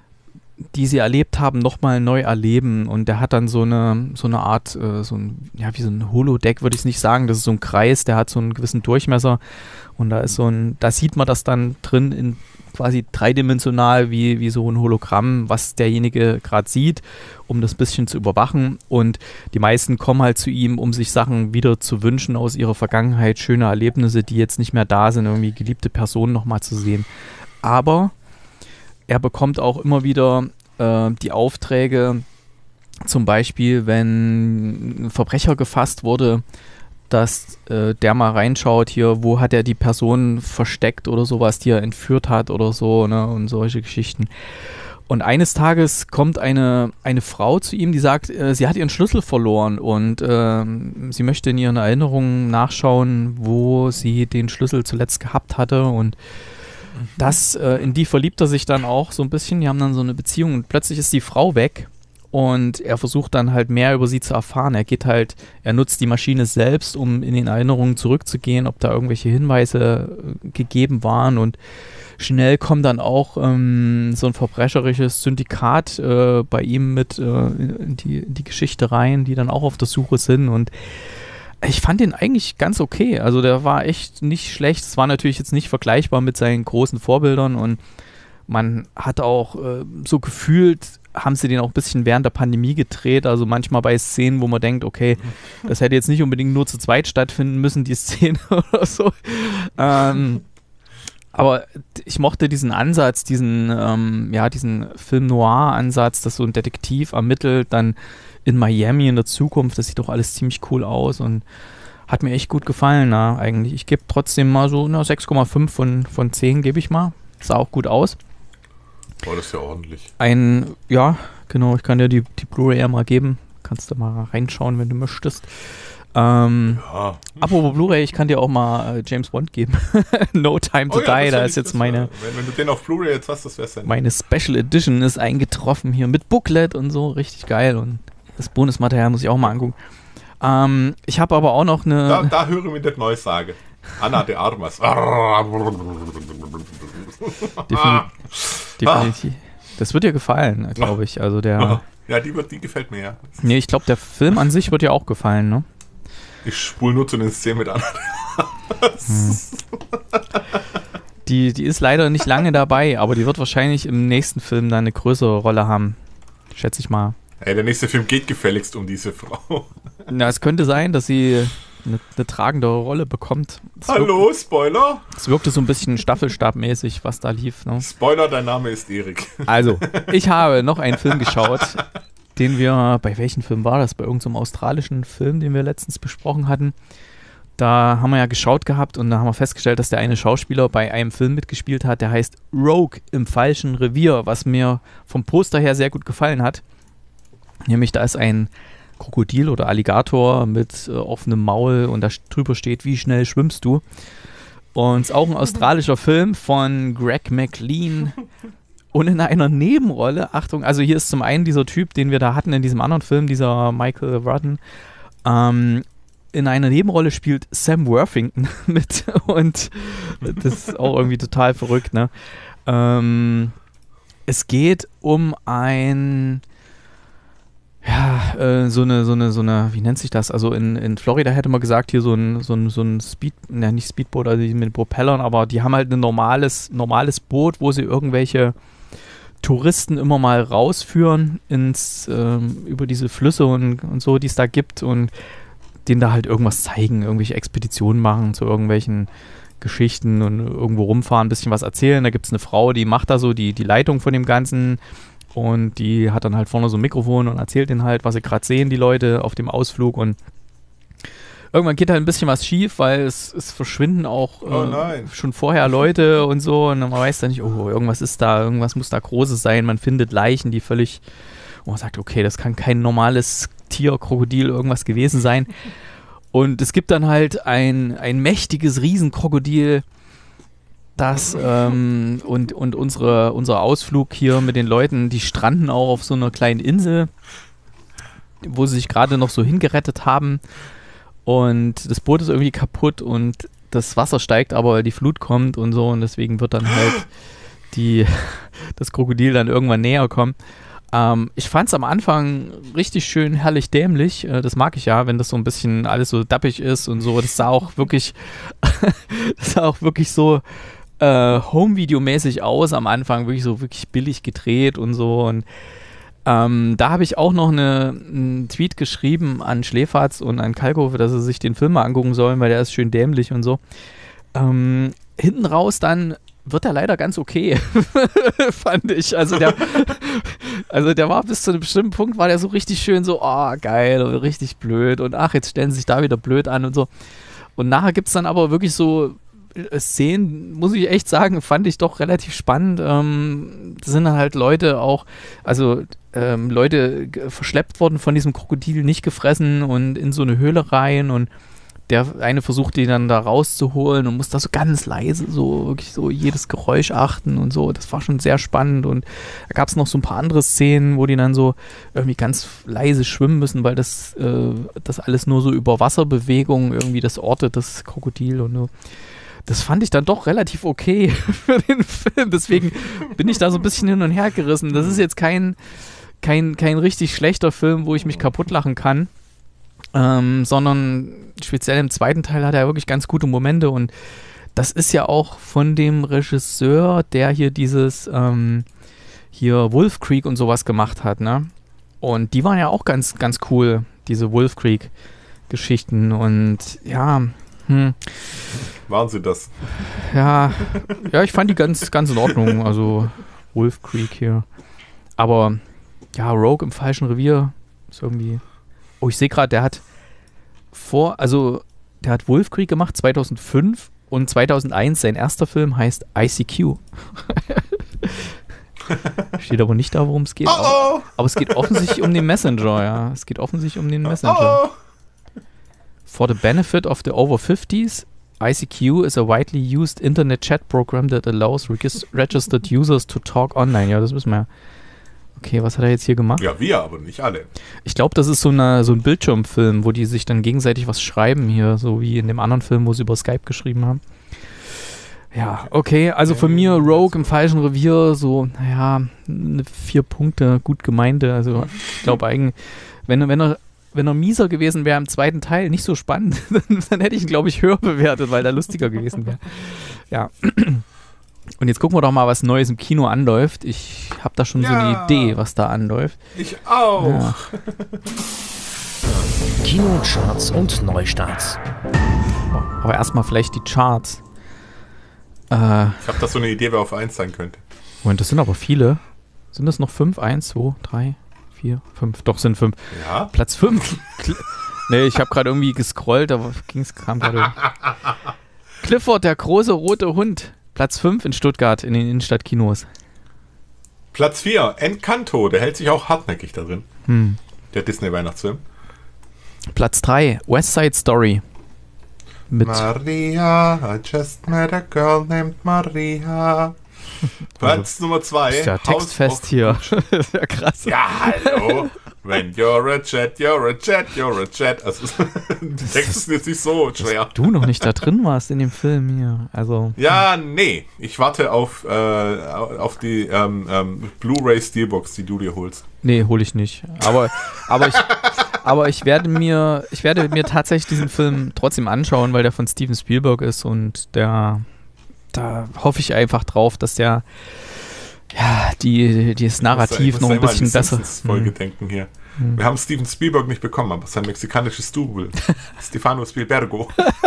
die sie erlebt haben, nochmal neu erleben. Und der hat dann so eine, so eine Art, äh, so ein, ja, wie so ein Holodeck, würde ich es nicht sagen. Das ist so ein Kreis, der hat so einen gewissen Durchmesser. Und da ist so ein, da sieht man das dann drin in quasi dreidimensional, wie, wie so ein Hologramm, was derjenige gerade sieht, um das bisschen zu überwachen. Und die meisten kommen halt zu ihm, um sich Sachen wieder zu wünschen aus ihrer Vergangenheit, schöne Erlebnisse, die jetzt nicht mehr da sind, irgendwie geliebte Personen nochmal zu sehen. Aber er bekommt auch immer wieder äh, die Aufträge, zum Beispiel, wenn ein Verbrecher gefasst wurde, dass äh, der mal reinschaut hier, wo hat er die Person versteckt oder sowas, die er entführt hat oder so, ne, und solche Geschichten. Und eines Tages kommt eine, eine Frau zu ihm, die sagt, äh, sie hat ihren Schlüssel verloren und äh, sie möchte in ihren Erinnerungen nachschauen, wo sie den Schlüssel zuletzt gehabt hatte. Und das, äh, in die verliebt er sich dann auch so ein bisschen. Die haben dann so eine Beziehung und plötzlich ist die Frau weg und er versucht dann halt mehr über sie zu erfahren. Er geht halt, er nutzt die Maschine selbst, um in den Erinnerungen zurückzugehen, ob da irgendwelche Hinweise äh, gegeben waren, und schnell kommt dann auch ähm, so ein verbrecherisches Syndikat äh, bei ihm mit äh, in, die, in die Geschichte rein, die dann auch auf der Suche sind, und ich fand den eigentlich ganz okay. Also der war echt nicht schlecht. Es war natürlich jetzt nicht vergleichbar mit seinen großen Vorbildern, und man hat auch äh, so gefühlt, haben sie den auch ein bisschen während der Pandemie gedreht. Also manchmal bei Szenen, wo man denkt, okay, das hätte jetzt nicht unbedingt nur zu zweit stattfinden müssen, die Szene oder so. Ähm, aber ich mochte diesen Ansatz, diesen, ähm, ja, diesen Film-Noir-Ansatz, dass so ein Detektiv ermittelt, dann in Miami in der Zukunft. Das sieht doch alles ziemlich cool aus und hat mir echt gut gefallen, na, eigentlich. Ich gebe trotzdem mal so na, sechs Komma fünf von, von zehn, gebe ich mal. Sah auch gut aus. Boah, das ist ja ordentlich. Ein, ja, genau, ich kann dir die, die Blu-ray ja mal geben. Kannst du mal reinschauen, wenn du möchtest. Ähm, ja. Apropos Blu-ray, ich kann dir auch mal äh, James Bond geben. No Time to Oh ja, Die, da ich, ist jetzt meine... Wenn, wenn du den auf Blu-ray jetzt hast, das wär's dann. Meine Special Edition ist eingetroffen hier mit Booklet und so, richtig geil, und das Bonusmaterial muss ich auch mal angucken. Ähm, ich habe aber auch noch eine... Da, da höre ich mir das Neues sagen. Anna de Armas. Definitiv. Definitiv. Das wird dir gefallen, glaube ich. Also der... Ja, die, wird, die gefällt mir, ja. Nee, ich glaube, der Film an sich wird dir auch gefallen, ne? Ich spule nur zu den Szenen mit Anna de Armas. Hm. Die, die ist leider nicht lange dabei, aber die wird wahrscheinlich im nächsten Film dann eine größere Rolle haben. Schätze ich mal. Ey, der nächste Film geht gefälligst um diese Frau. Na, es könnte sein, dass sie eine, eine tragendere Rolle bekommt. Es Hallo, wirkt, Spoiler? es wirkte so ein bisschen Staffelstabmäßig, was da lief. Ne? Spoiler, dein Name ist Erik. Also, ich habe noch einen Film geschaut, den wir, bei welchem Film war das? Bei irgendeinem australischen Film, den wir letztens besprochen hatten. Da haben wir ja geschaut gehabt und da haben wir festgestellt, dass der eine Schauspieler bei einem Film mitgespielt hat, der heißt Rogue im falschen Revier, was mir vom Poster her sehr gut gefallen hat. Nämlich da ist ein Krokodil oder Alligator mit äh, offenem Maul und da drüber steht, wie schnell schwimmst du? Und es ist auch ein australischer Film von Greg McLean. Und in einer Nebenrolle, Achtung, also hier ist zum einen dieser Typ, den wir da hatten in diesem anderen Film, dieser Michael Rudden. Ähm, in einer Nebenrolle spielt Sam Worthington mit und das ist auch irgendwie total verrückt, ne? Ähm, es geht um ein Ja, äh, so eine, so eine, so eine, wie nennt sich das? Also in, in Florida hätte man gesagt, hier so ein, so ein, so ein Speed, ne, nicht Speedboot, also mit Propellern, aber die haben halt ein normales, normales Boot, wo sie irgendwelche Touristen immer mal rausführen ins, ähm, über diese Flüsse und, und so, die es da gibt, und denen da halt irgendwas zeigen, irgendwelche Expeditionen machen zu irgendwelchen Geschichten und irgendwo rumfahren, ein bisschen was erzählen. Da gibt es eine Frau, die macht da so die, die Leitung von dem Ganzen. Und die hat dann halt vorne so ein Mikrofon und erzählt denen halt, was sie gerade sehen, die Leute auf dem Ausflug. Und irgendwann geht halt ein bisschen was schief, weil es, es verschwinden auch äh, oh schon vorher Leute und so. Und man weiß dann nicht, oh, irgendwas ist da, irgendwas muss da Großes sein. Man findet Leichen, die völlig, wo man sagt, okay, das kann kein normales Tier, Krokodil, irgendwas gewesen sein. Und es gibt dann halt ein, ein mächtiges Riesenkrokodil, Das, ähm, und, und unsere, unser Ausflug hier mit den Leuten, die stranden auch auf so einer kleinen Insel, wo sie sich gerade noch so hingerettet haben, und das Boot ist irgendwie kaputt und das Wasser steigt, aber die Flut kommt und so, und deswegen wird dann halt die, das Krokodil dann irgendwann näher kommen. Ähm, ich fand es am Anfang richtig schön herrlich dämlich, äh, das mag ich ja, wenn das so ein bisschen alles so dappig ist und so, das sah auch wirklich das sah auch wirklich so Uh, Home-Video-mäßig aus am Anfang, wirklich so wirklich billig gedreht und so. Und ähm, da habe ich auch noch eine, einen Tweet geschrieben an Schläferz und an Kalkofe, dass sie sich den Film mal angucken sollen, weil der ist schön dämlich und so. Ähm, hinten raus dann wird er leider ganz okay, fand ich. Also der, also der war bis zu einem bestimmten Punkt, war der so richtig schön so, oh geil, richtig blöd und ach, jetzt stellen sie sich da wieder blöd an und so. Und nachher gibt es dann aber wirklich so Szenen, muss ich echt sagen, fand ich doch relativ spannend. Ähm, da sind dann halt Leute auch, also ähm, Leute g- verschleppt worden von diesem Krokodil, nicht gefressen und in so eine Höhle rein, und der eine versucht, die dann da rauszuholen und muss da so ganz leise so wirklich so jedes Geräusch achten und so. Das war schon sehr spannend und da gab es noch so ein paar andere Szenen, wo die dann so irgendwie ganz leise schwimmen müssen, weil das, äh, das alles nur so über Wasserbewegungen irgendwie das ortet, das Krokodil und so. Das fand ich dann doch relativ okay für den Film. Deswegen bin ich da so ein bisschen hin und her gerissen. Das ist jetzt kein, kein, kein richtig schlechter Film, wo ich mich kaputt lachen kann. Ähm, sondern speziell im zweiten Teil hat er wirklich ganz gute Momente und das ist ja auch von dem Regisseur, der hier dieses ähm, hier Wolf Creek und sowas gemacht hat, ne? Und die waren ja auch ganz, ganz cool, diese Wolf Creek Geschichten und ja, hm. Waren sie das? Ja, ja, ich fand die ganz, ganz in Ordnung, also Wolf Creek hier. Aber ja, Rogue im falschen Revier ist irgendwie... Oh, ich sehe gerade, der hat vor, also der hat Wolf Creek gemacht zweitausendfünf und zweitausendeins sein erster Film heißt I C Q. Steht aber nicht da, worum es geht. Oh, oh. Aber, aber es geht offensichtlich um den Messenger, ja. Es geht offensichtlich um den Messenger. Oh, oh. For the benefit of the over fifties, I C Q is a widely used internet chat program that allows regis- registered users to talk online. Ja, das wissen wir ja. Okay, was hat er jetzt hier gemacht? Ja, wir, aber nicht alle. Ich glaube, das ist so, eine, so ein Bildschirmfilm, wo die sich dann gegenseitig was schreiben hier, so wie in dem anderen Film, wo sie über Skype geschrieben haben. Ja, okay, also von mir Rogue im falschen Revier, so, naja, eine vier Punkte, gut gemeinte. Also ich glaube eigentlich, wenn, wenn, er, wenn er mieser gewesen wäre im zweiten Teil, nicht so spannend, dann, dann hätte ich ihn, glaube ich, höher bewertet, weil er lustiger gewesen wäre. Ja. Und jetzt gucken wir doch mal, was Neues im Kino anläuft. Ich habe da schon ja. so eine Idee, was da anläuft. Ich auch. Ja. Kinocharts und Neustarts. Aber erstmal vielleicht die Charts. Äh, Ich habe da so eine Idee, wer auf eins sein könnte. Moment, das sind aber viele. Sind das noch fünf? Eins, zwei, drei, vier, fünf. Doch, sind fünf. Ja. Platz fünf. Nee, ich habe gerade irgendwie gescrollt, aber ging's, kam gerade. Clifford, der große rote Hund. Platz fünf in Stuttgart in den Innenstadtkinos. Platz vier, Encanto, der hält sich auch hartnäckig da drin. Hm. Der Disney-Weihnachtsfilm. Platz drei, West Side Story. Mit Maria, I just met a girl named Maria. Platz Nummer zwei. ist ja Textfest hier. Das ist ja krass. Ja, hallo. When you're a jet, you're a jet, you're a jet. Also, der Text ist jetzt nicht so schwer. Dass du noch nicht da drin warst in dem Film hier. Also. Ja, nee. Ich warte auf, äh, auf die ähm, ähm, Blu-ray Steelbox, die du dir holst. Nee, hole ich nicht. Aber, aber, ich, aber ich werde mir, ich werde mir tatsächlich diesen Film trotzdem anschauen, weil der von Steven Spielberg ist und der, da hoffe ich einfach drauf, dass der ja, die, die das Narrativ muss noch ja ein bisschen besser. Folge Hm. denken hier. Hm. Wir haben Steven Spielberg nicht bekommen, aber sein mexikanisches Double. Stefano Spielbergo.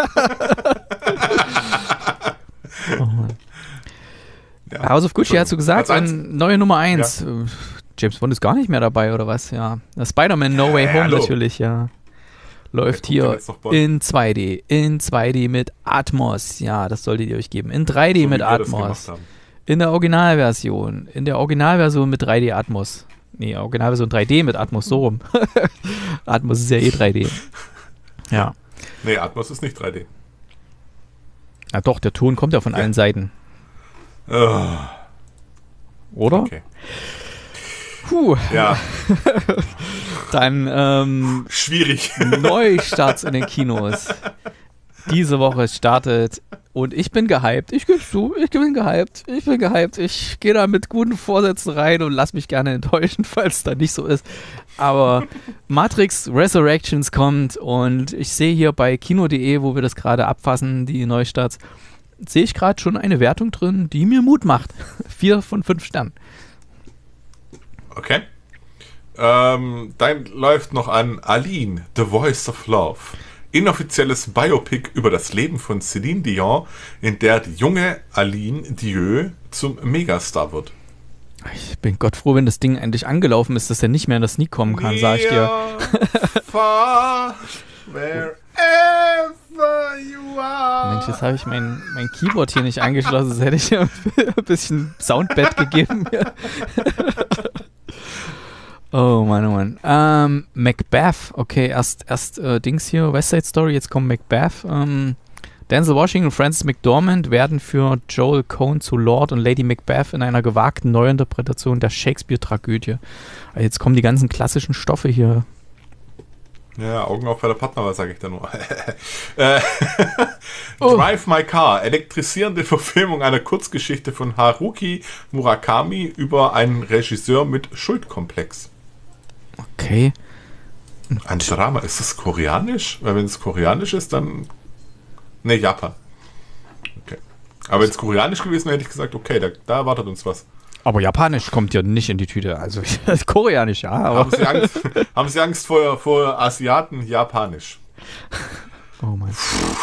Oh Mann. Ja. House of Gucci hast du gesagt, Platz eins. und neue Nummer eins. Ja. James Bond ist gar nicht mehr dabei, oder was? Ja. Spider-Man No Way Äh, Home hallo. natürlich, ja. Läuft Wer guckt denn hier jetzt noch Bond? in zwei D. In zwei D mit Atmos. Ja, das solltet ihr euch geben. In drei D So wie mit wir das Atmos. gemacht haben. In der Originalversion. In der Originalversion mit drei D Atmos. Nee, Originalversion drei D mit Atmos, so rum. Atmos ist ja eh drei D. Ja. Nee, Atmos ist nicht drei D. Na doch, der Ton kommt ja von Ja. allen Seiten. Oh, Oder? okay. Puh. Ja, Dann ähm, schwierig. Neustarts in den Kinos. Diese Woche startet und ich bin gehypt. Ich gebe zu, ich bin gehypt. Ich bin gehypt. Ich gehe da mit guten Vorsätzen rein und lass mich gerne enttäuschen, falls es da nicht so ist. Aber Matrix Resurrections kommt und ich sehe hier bei kino punkt de, wo wir das gerade abfassen, die Neustarts, sehe ich gerade schon eine Wertung drin, die mir Mut macht. Vier von fünf Sternen. Okay. Ähm, dann läuft noch an Aline, The Voice of Love. Inoffizielles Biopic über das Leben von Céline Dion, in der die junge Aline Dieu zum Megastar wird. Ich bin Gott froh, wenn das Ding endlich angelaufen ist, dass er nicht mehr in das Sneak kommen kann, sag ich dir. Far, wherever you are. Mensch, jetzt habe ich mein, mein Keyboard hier nicht angeschlossen, das hätte ich ja ein bisschen Soundbett gegeben. Oh Mann, oh Mann. Ähm, Macbeth, okay, erst, erst äh, Dings hier, West Side Story, jetzt kommt Macbeth. Ähm, Denzel Washington und Frances McDormand werden für Joel Coen zu Lord und Lady Macbeth in einer gewagten Neuinterpretation der Shakespeare-Tragödie. Also jetzt kommen die ganzen klassischen Stoffe hier. Ja, Augen auf bei der Partner, was sage ich da nur? äh, oh. Drive My Car, elektrisierende Verfilmung einer Kurzgeschichte von Haruki Murakami über einen Regisseur mit Schuldkomplex. Okay. Ein Drama, ist das koreanisch? Weil wenn es koreanisch ist, dann... Ne, Japan. Okay. Aber wenn es koreanisch gewesen wäre, hätte ich gesagt, okay, da, da erwartet uns was. Aber Japanisch kommt ja nicht in die Tüte. Also Koreanisch, ja. Aber haben, Sie Angst, haben Sie Angst vor, vor Asiaten? Japanisch. Oh mein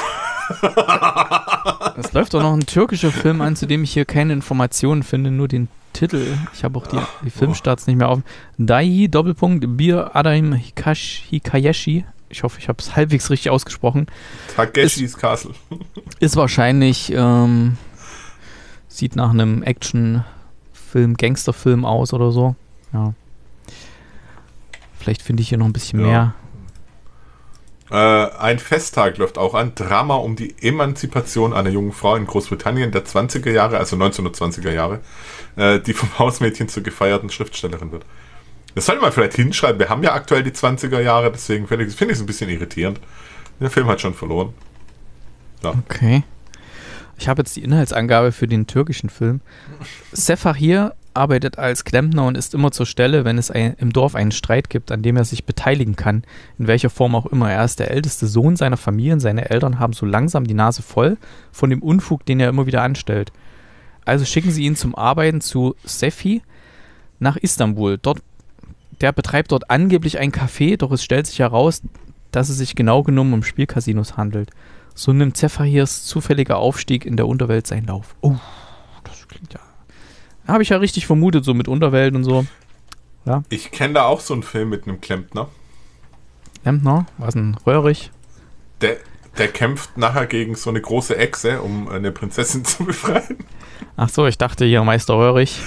Gott. Es läuft doch noch ein türkischer Film an, zu dem ich hier keine Informationen finde, nur den Titel. Ich habe auch die, die Filmstarts nicht mehr auf. Dai, Doppelpunkt, Bir Adaim Hikash, Hikayeshi. Ich hoffe, ich habe es halbwegs richtig ausgesprochen. Takeshis Castle. Ist wahrscheinlich, ähm, sieht nach einem Actionfilm, Gangsterfilm aus oder so. Ja. Vielleicht finde ich hier noch ein bisschen ja. mehr. Äh, ein Festtag läuft auch an. Drama um die Emanzipation einer jungen Frau in Großbritannien der zwanziger Jahre, also neunzehnhundertzwanziger Jahre, äh, die vom Hausmädchen zur gefeierten Schriftstellerin wird. Das sollte man vielleicht hinschreiben. Wir haben ja aktuell die zwanziger Jahre, deswegen finde ich es find ein bisschen irritierend. Der Film hat schon verloren. Ja. Okay. Ich habe jetzt die Inhaltsangabe für den türkischen Film. Sefahir arbeitet als Klempner und ist immer zur Stelle, wenn es ein, im Dorf einen Streit gibt, an dem er sich beteiligen kann, in welcher Form auch immer. Er ist der älteste Sohn seiner Familie und seine Eltern haben so langsam die Nase voll von dem Unfug, den er immer wieder anstellt. Also schicken sie ihn zum Arbeiten zu Sefi nach Istanbul. Dort Der betreibt dort angeblich ein Café, doch es stellt sich heraus, dass es sich genau genommen um Spielcasinos handelt. So nimmt Sefahirs zufälliger Aufstieg in der Unterwelt seinen Lauf. Oh, das klingt ja... Habe ich ja richtig vermutet, so mit Unterwelt und so. Ja. Ich kenne da auch so einen Film mit einem Klempner. Klempner? Was ein Röhrig? Der, der kämpft nachher gegen so eine große Echse, um eine Prinzessin zu befreien. Ach so, ich dachte hier Meister Röhrig.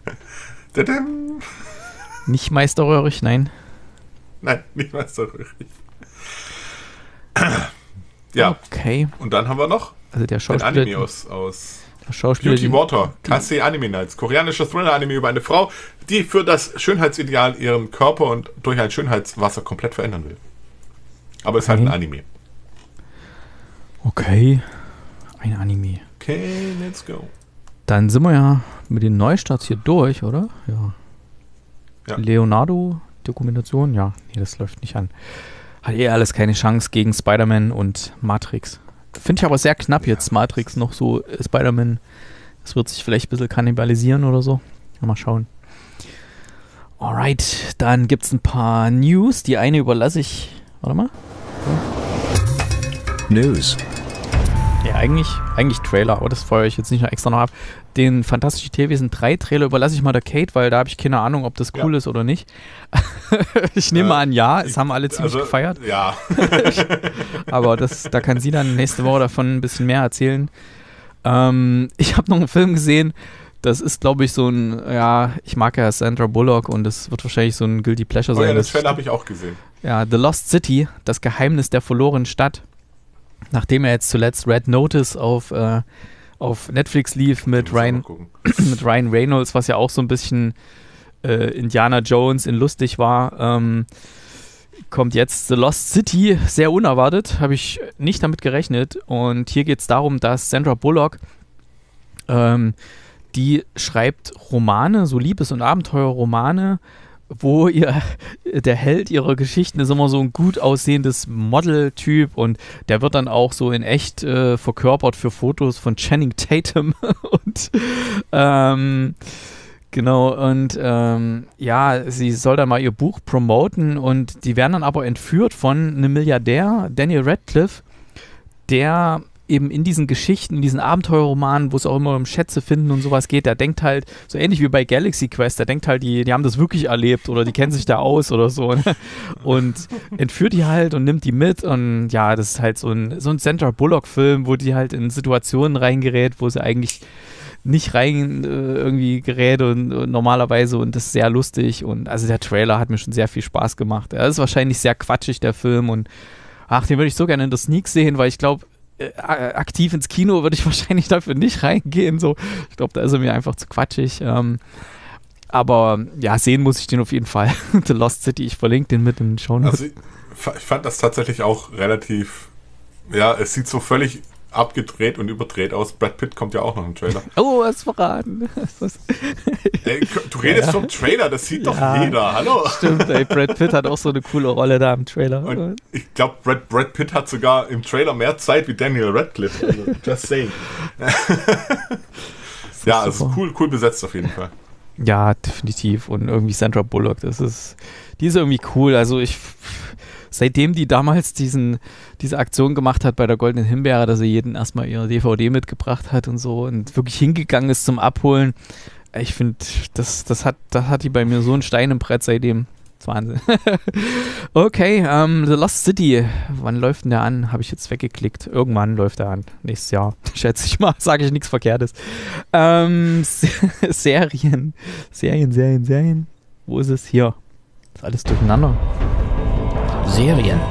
Nicht Meister Röhrig, nein. Nein, nicht Meister Röhrig. Ja. Okay. Und dann haben wir noch also der Schauspieler, ein Anime aus, aus der Schauspieler, Beauty Water, Kase Anime Nights, koreanischer Thriller-Anime über eine Frau, die für das Schönheitsideal ihren Körper und durch ein Schönheitswasser komplett verändern will. Aber es ist halt ein Anime. Okay. Ein Anime. Okay, let's go. Dann sind wir ja mit den Neustarts hier durch, oder? Ja. Ja. Leonardo-Dokumentation? Ja, nee, das läuft nicht an. Hat eh alles keine Chance gegen Spider-Man und Matrix. Finde ich aber sehr knapp jetzt, Matrix noch so, äh, Spider-Man. Das wird sich vielleicht ein bisschen kannibalisieren oder so. Mal schauen. Alright, dann gibt es ein paar News. Die eine überlasse ich. Warte mal. News. Ja, eigentlich, eigentlich Trailer, aber das feuere ich jetzt nicht noch extra noch ab. Den Fantastische Tierwesen drei Trailer überlasse ich mal der Kate, weil da habe ich keine Ahnung, ob das cool ja. ist oder nicht. Ich nehme äh, mal an, ja, es haben alle ziemlich also, gefeiert. Ja. Aber das, da kann sie dann nächste Woche davon ein bisschen mehr erzählen. Ähm, ich habe noch einen Film gesehen, das ist, glaube ich, so ein, ja, ich mag ja Sandra Bullock und das wird wahrscheinlich so ein Guilty Pleasure oh, sein. Ja, das Trailer habe ich auch gesehen. Ja, The Lost City, das Geheimnis der verlorenen Stadt. Nachdem er jetzt zuletzt Red Notice auf, äh, auf Netflix lief mit Ryan, mit Ryan Reynolds, was ja auch so ein bisschen äh, Indiana Jones in lustig war, ähm, kommt jetzt The Lost City, sehr unerwartet, habe ich nicht damit gerechnet. Und hier geht es darum, dass Sandra Bullock, ähm, die schreibt Romane, so Liebes- und Abenteuerromane, wo ihr, der Held ihrer Geschichten ist immer so ein gut aussehendes Model-Typ und der wird dann auch so in echt äh, verkörpert für Fotos von Channing Tatum und ähm, genau und ähm, ja, sie soll dann mal ihr Buch promoten und die werden dann aber entführt von einem Milliardär, Daniel Radcliffe, der eben in diesen Geschichten, in diesen Abenteuerromanen, wo es auch immer um Schätze finden und sowas geht, der denkt halt, so ähnlich wie bei Galaxy Quest, der denkt halt, die, die haben das wirklich erlebt oder die kennen sich da aus oder so. Ne? Und entführt die halt und nimmt die mit und ja, das ist halt so ein, so ein Sandra Bullock-Film, wo die halt in Situationen reingerät, wo sie eigentlich nicht rein äh, irgendwie gerät und, und normalerweise und das ist sehr lustig und also der Trailer hat mir schon sehr viel Spaß gemacht. Er ist wahrscheinlich sehr quatschig, der Film, und ach, den würde ich so gerne in der Sneak sehen, weil ich glaube, äh, aktiv ins Kino würde ich wahrscheinlich dafür nicht reingehen. So. Ich glaube, da ist er mir einfach zu quatschig. Ähm, aber ja, sehen muss ich den auf jeden Fall. The Lost City, ich verlinke den mit in den Shownotes. Also ich, ich fand das tatsächlich auch relativ, ja, es sieht so völlig abgedreht und überdreht aus. Brad Pitt kommt ja auch noch im Trailer. Oh, was verraten. Ey, du redest ja. vom Trailer, das sieht ja. doch jeder. Hallo? Stimmt, ey, Brad Pitt hat auch so eine coole Rolle da im Trailer. Und ich glaube, Brad, Brad Pitt hat sogar im Trailer mehr Zeit wie Daniel Radcliffe. Also, just saying. Ja, also cool, cool besetzt auf jeden Fall. Ja, definitiv. Und irgendwie Sandra Bullock, das ist, die ist irgendwie cool. Also ich, seitdem die damals diesen, diese Aktion gemacht hat bei der Goldenen Himbeere, dass sie jeden erstmal ihre D V D mitgebracht hat und so und wirklich hingegangen ist zum Abholen, ich finde, das, das, hat, das hat die bei mir so ein Stein im Brett seitdem. Das ist Wahnsinn. Okay, um, The Lost City, wann läuft denn der an? Habe ich jetzt weggeklickt. Irgendwann läuft er an. Nächstes Jahr, schätze ich mal. Sage ich nichts Verkehrtes. Ähm, Serien. Serien, Serien, Serien. Wo ist es? Hier. Ist alles durcheinander. Serien.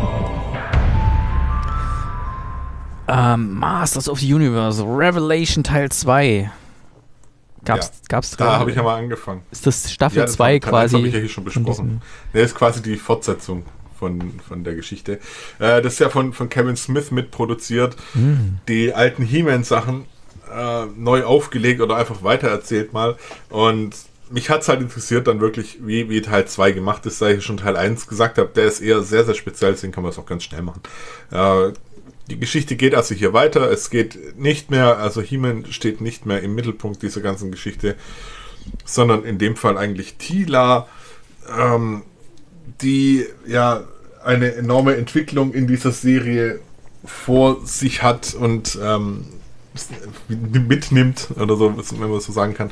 Ähm, Masters of the Universe, Revelation Teil zwei. Gab's, ja, gab's da habe ich ja mal angefangen. Ist das Staffel ja, zwei quasi? Das habe ich ja hier schon besprochen. Der ist quasi die Fortsetzung von, von der Geschichte. Äh, das ist ja von, von Kevin Smith mitproduziert. Mm. Die alten He-Man-Sachen äh, neu aufgelegt oder einfach weitererzählt mal. Und mich hat es halt interessiert dann wirklich, wie, wie Teil zwei gemacht ist, da ich schon Teil eins gesagt habe. Der ist eher sehr, sehr speziell, deswegen kann man das auch ganz schnell machen. Äh, Die Geschichte geht also hier weiter. Es geht nicht mehr, also He-Man steht nicht mehr im Mittelpunkt dieser ganzen Geschichte, sondern in dem Fall eigentlich Teela, ähm, die ja eine enorme Entwicklung in dieser Serie vor sich hat und ähm, mitnimmt oder so, wenn man so sagen kann.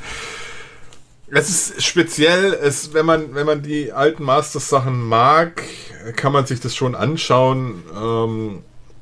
Es ist speziell, es, wenn man, wenn man die alten Masters-Sachen mag, kann man sich das schon anschauen. Ähm,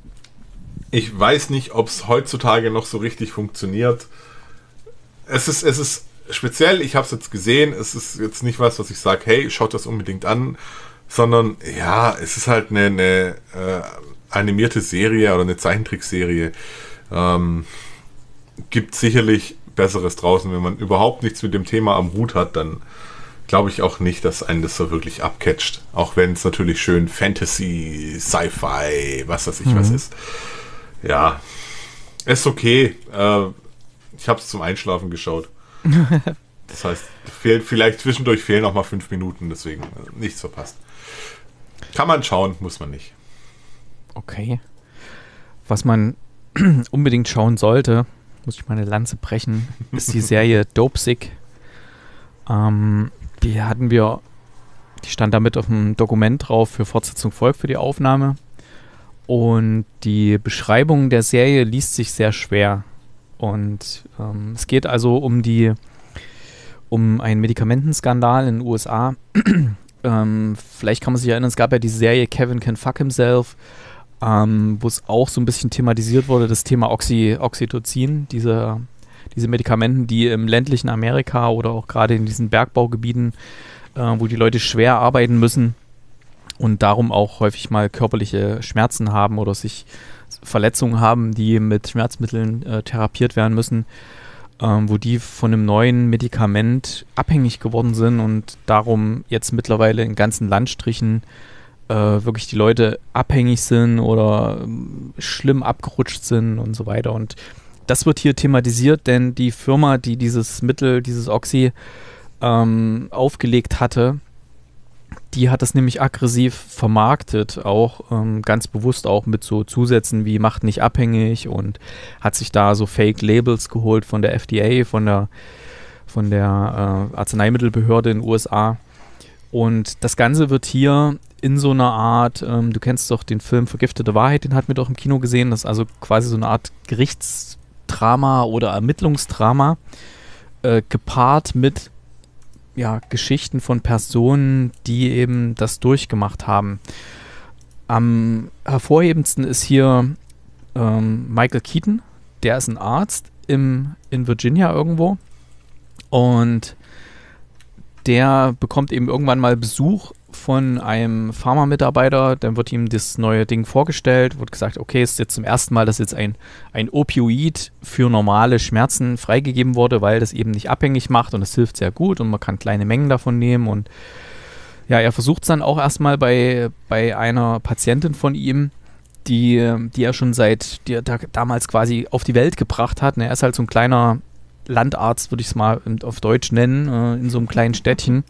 Ich weiß nicht, ob es heutzutage noch so richtig funktioniert. Es ist, es ist speziell, ich habe es jetzt gesehen, es ist jetzt nicht was, was ich sage, hey, schaut das unbedingt an, sondern ja, es ist halt eine, eine äh, animierte Serie oder eine Zeichentrickserie. Ähm, gibt sicherlich Besseres draußen. Wenn man überhaupt nichts mit dem Thema am Hut hat, dann glaube ich auch nicht, dass einen das so wirklich abcatcht. Auch wenn es natürlich schön Fantasy, Sci-Fi, was weiß ich mhm. was ist. Ja, ist okay. Äh, ich habe es zum Einschlafen geschaut. Das heißt, fehlt, vielleicht zwischendurch fehlen noch mal fünf Minuten, deswegen äh, nichts verpasst. Kann man schauen, muss man nicht. Okay. Was man unbedingt schauen sollte, muss ich meine Lanze brechen, ist die Serie Dopesick. Ähm, die hatten wir, die stand damit auf dem Dokument drauf für Fortsetzung folgt für die Aufnahme. Und die Beschreibung der Serie liest sich sehr schwer. Und ähm, es geht also um die um einen Medikamentenskandal in den U S A. ähm, vielleicht kann man sich erinnern, es gab ja die Serie Kevin Can Fuck Himself, ähm, wo es auch so ein bisschen thematisiert wurde, das Thema Oxy, Oxytocin, diese, diese Medikamenten, die im ländlichen Amerika oder auch gerade in diesen Bergbaugebieten, äh, wo die Leute schwer arbeiten müssen, und darum auch häufig mal körperliche Schmerzen haben oder sich Verletzungen haben, die mit Schmerzmitteln äh, therapiert werden müssen, ähm, wo die von einem neuen Medikament abhängig geworden sind und darum jetzt mittlerweile in ganzen Landstrichen äh, wirklich die Leute abhängig sind oder ähm, schlimm abgerutscht sind und so weiter. Und das wird hier thematisiert, denn die Firma, die dieses Mittel, dieses Oxy ähm, aufgelegt hatte, die hat das nämlich aggressiv vermarktet, auch ähm, ganz bewusst auch mit so Zusätzen wie macht nicht abhängig und hat sich da so Fake-Labels geholt von der F D A, von der, von der äh, Arzneimittelbehörde in den U S A. Und das Ganze wird hier in so einer Art, ähm, du kennst doch den Film Vergiftete Wahrheit, den hatten wir doch im Kino gesehen, das ist also quasi so eine Art Gerichtsdrama oder Ermittlungsdrama, äh, gepaart mit ja, Geschichten von Personen, die eben das durchgemacht haben. Am hervorhebendsten ist hier ähm, Michael Keaton, der ist ein Arzt. im, in Virginia irgendwo. Und der bekommt eben irgendwann mal Besuch von einem Pharma-Mitarbeiter, dann wird ihm das neue Ding vorgestellt, wird gesagt, okay, es ist jetzt zum ersten Mal, dass jetzt ein, ein Opioid für normale Schmerzen freigegeben wurde, weil das eben nicht abhängig macht und es hilft sehr gut und man kann kleine Mengen davon nehmen und ja, er versucht es dann auch erstmal bei, bei einer Patientin von ihm, die, die er schon seit, die er da, damals quasi auf die Welt gebracht hat. Er ist halt so ein kleiner Landarzt, würde ich es mal auf Deutsch nennen, äh, in so einem kleinen Städtchen.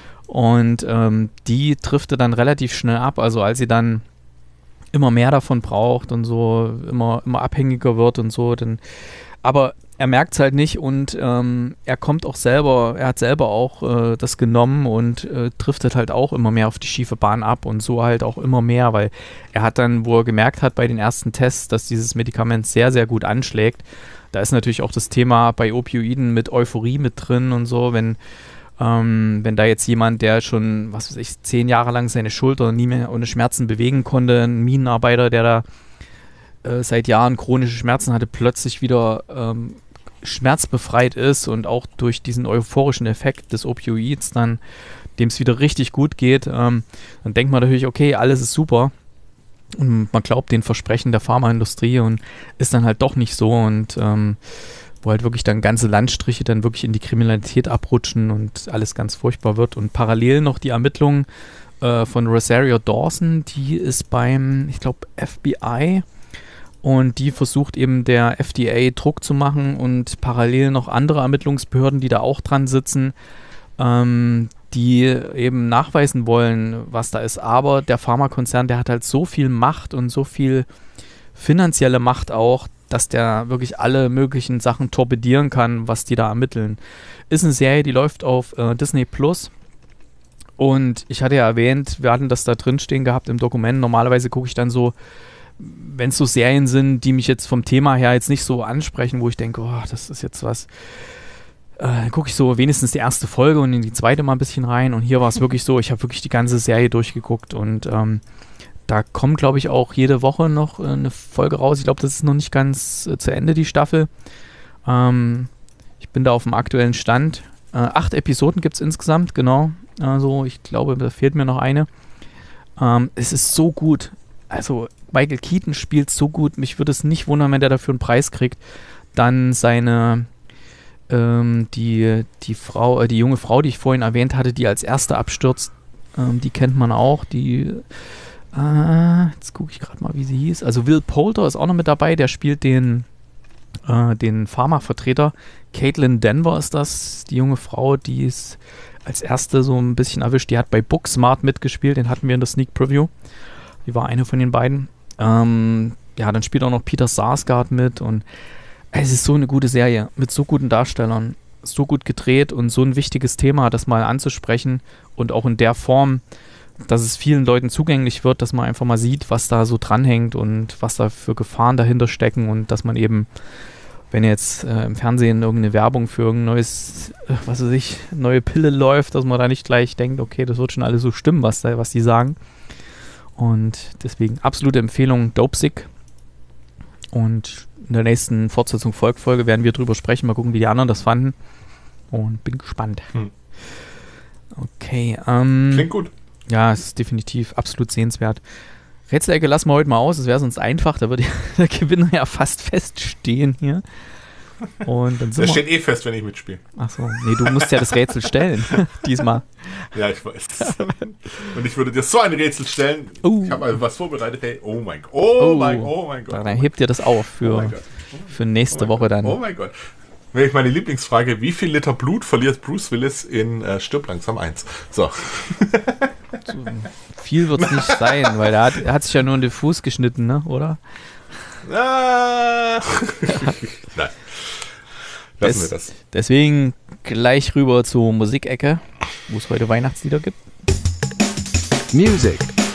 Und ähm, die trifft er dann relativ schnell ab. Also als sie dann immer mehr davon braucht und so, immer, immer abhängiger wird und so. Dann, aber er merkt es halt nicht und ähm, er kommt auch selber, er hat selber auch äh, das genommen und äh, driftet halt auch immer mehr auf die schiefe Bahn ab und so halt auch immer mehr, weil er hat dann, wo er gemerkt hat bei den ersten Tests, dass dieses Medikament sehr, sehr gut anschlägt. Da ist natürlich auch das Thema bei Opioiden mit Euphorie mit drin und so, wenn Ähm, wenn da jetzt jemand, der schon, was weiß ich, zehn Jahre lang seine Schulter nie mehr ohne Schmerzen bewegen konnte, ein Minenarbeiter, der da äh, seit Jahren chronische Schmerzen hatte, plötzlich wieder ähm, schmerzbefreit ist und auch durch diesen euphorischen Effekt des Opioids dann, dem es wieder richtig gut geht, ähm, dann denkt man natürlich, okay, alles ist super und man glaubt den Versprechen der Pharmaindustrie und ist dann halt doch nicht so und ähm, wo halt wirklich dann ganze Landstriche dann wirklich in die Kriminalität abrutschen und alles ganz furchtbar wird. Und parallel noch die Ermittlungen äh, von Rosario Dawson, die ist beim, ich glaube, F B I und die versucht eben der F D A Druck zu machen und parallel noch andere Ermittlungsbehörden, die da auch dran sitzen, ähm, die eben nachweisen wollen, was da ist. Aber der Pharmakonzern, der hat halt so viel Macht und so viel finanzielle Macht auch, dass der wirklich alle möglichen Sachen torpedieren kann, was die da ermitteln. Ist eine Serie, die läuft auf äh, Disney Plus. Und ich hatte ja erwähnt, wir hatten das da drin stehen gehabt im Dokument. Normalerweise gucke ich dann so, wenn es so Serien sind, die mich jetzt vom Thema her jetzt nicht so ansprechen, wo ich denke, oh, das ist jetzt was. Äh, dann gucke ich so wenigstens die erste Folge und in die zweite mal ein bisschen rein. Und hier war es wirklich so, ich habe wirklich die ganze Serie durchgeguckt und ähm, da kommt, glaube ich, auch jede Woche noch äh, eine Folge raus. Ich glaube, das ist noch nicht ganz äh, zu Ende, die Staffel. Ähm, ich bin da auf dem aktuellen Stand. Äh, acht Episoden gibt es insgesamt, genau. Also ich glaube, da fehlt mir noch eine. Ähm, es ist so gut. Also Michael Keaton spielt so gut. Mich würde es nicht wundern, wenn der dafür einen Preis kriegt. Dann seine, ähm, die, die Frau, äh, die junge Frau, die ich vorhin erwähnt hatte, die als erste abstürzt, ähm, die kennt man auch. Die Ah, jetzt gucke ich gerade mal, wie sie hieß. Also Will Poulter ist auch noch mit dabei, der spielt den, äh, den Pharma-Vertreter. Caitlin Denver ist das, die junge Frau, die ist als erste so ein bisschen erwischt. Die hat bei Booksmart mitgespielt, den hatten wir in der Sneak Preview. Die war eine von den beiden. Ähm, ja, dann spielt auch noch Peter Sarsgaard mit und es ist so eine gute Serie mit so guten Darstellern, so gut gedreht und so ein wichtiges Thema, das mal anzusprechen und auch in der Form, dass es vielen Leuten zugänglich wird, dass man einfach mal sieht, was da so dranhängt und was da für Gefahren dahinter stecken und dass man eben, wenn jetzt äh, im Fernsehen irgendeine Werbung für irgendein neues, äh, was weiß ich, neue Pille läuft, dass man da nicht gleich denkt, okay, das wird schon alles so stimmen, was, da, was die sagen. Und deswegen absolute Empfehlung, Dopesick. Und in der nächsten Fortsetzung Folgfolge werden wir drüber sprechen, mal gucken, wie die anderen das fanden. Und bin gespannt. Hm. Okay. Ähm, Klingt gut. Ja, es ist definitiv absolut sehenswert. Rätselecke lassen wir heute mal aus, es wäre sonst einfach, da würde der Gewinner ja fast feststehen hier. Und dann sind der wir steht eh fest, wenn ich mitspiele. Achso, nee, du musst ja das Rätsel stellen, diesmal. Ja, ich weiß. Und ich würde dir so ein Rätsel stellen. Uh. Ich habe also was vorbereitet. Hey, oh mein Gott, oh, oh mein Gott, oh mein Gott. Dann hebt dir das auf für, oh für nächste oh Woche dann. Oh mein Gott. Wäre ich meine Lieblingsfrage, wie viel Liter Blut verliert Bruce Willis in äh, Stirb langsam eins? So. So viel wird es nicht sein, weil er hat, er hat sich ja nur in den Fuß geschnitten, ne? Oder? Ah. Nein. Lassen Des, wir das. Deswegen gleich rüber zur Musikecke, wo es heute Weihnachtslieder gibt. Music.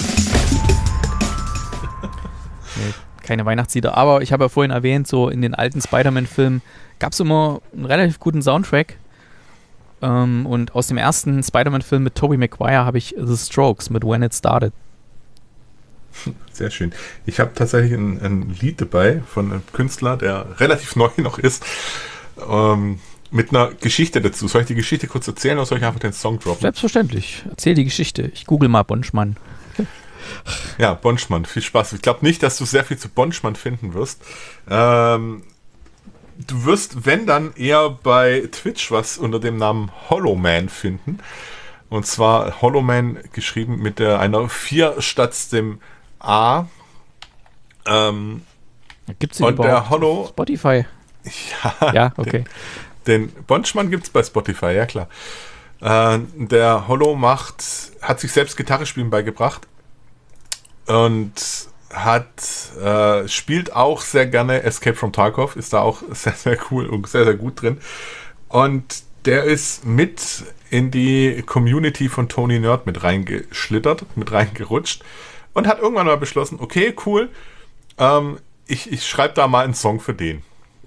Nee, keine Weihnachtslieder, aber ich habe ja vorhin erwähnt, so in den alten Spider-Man-Filmen gab es immer einen relativ guten Soundtrack. Ähm, und aus dem ersten Spider-Man-Film mit Tobey Maguire habe ich The Strokes mit When It Started. Sehr schön. Ich habe tatsächlich ein, ein Lied dabei von einem Künstler, der relativ neu noch ist, ähm, mit einer Geschichte dazu. Soll ich die Geschichte kurz erzählen oder soll ich einfach den Song droppen? Selbstverständlich. Erzähl die Geschichte. Ich google mal Bonschmann. Ja, Bonschmann, viel Spaß. Ich glaube nicht, dass du sehr viel zu Bonschmann finden wirst. Ähm, du wirst, wenn dann, eher bei Twitch was unter dem Namen Hollowman finden. Und zwar Hollowman geschrieben mit der, einer vier statt dem A. Ähm, Gibt es und überhaupt der Hollow... auf Spotify? Ja, Ja, okay. Den, den Bonschmann gibt es bei Spotify, ja klar. Äh, der Hollow macht, hat sich selbst Gitarre spielen beigebracht und hat äh, spielt auch sehr gerne Escape from Tarkov, ist da auch sehr, sehr cool und sehr, sehr gut drin. Und der ist mit in die Community von Tony Nerd mit reingeschlittert, mit reingerutscht und hat irgendwann mal beschlossen, okay, cool, ähm, ich, ich schreibe da mal einen Song für den.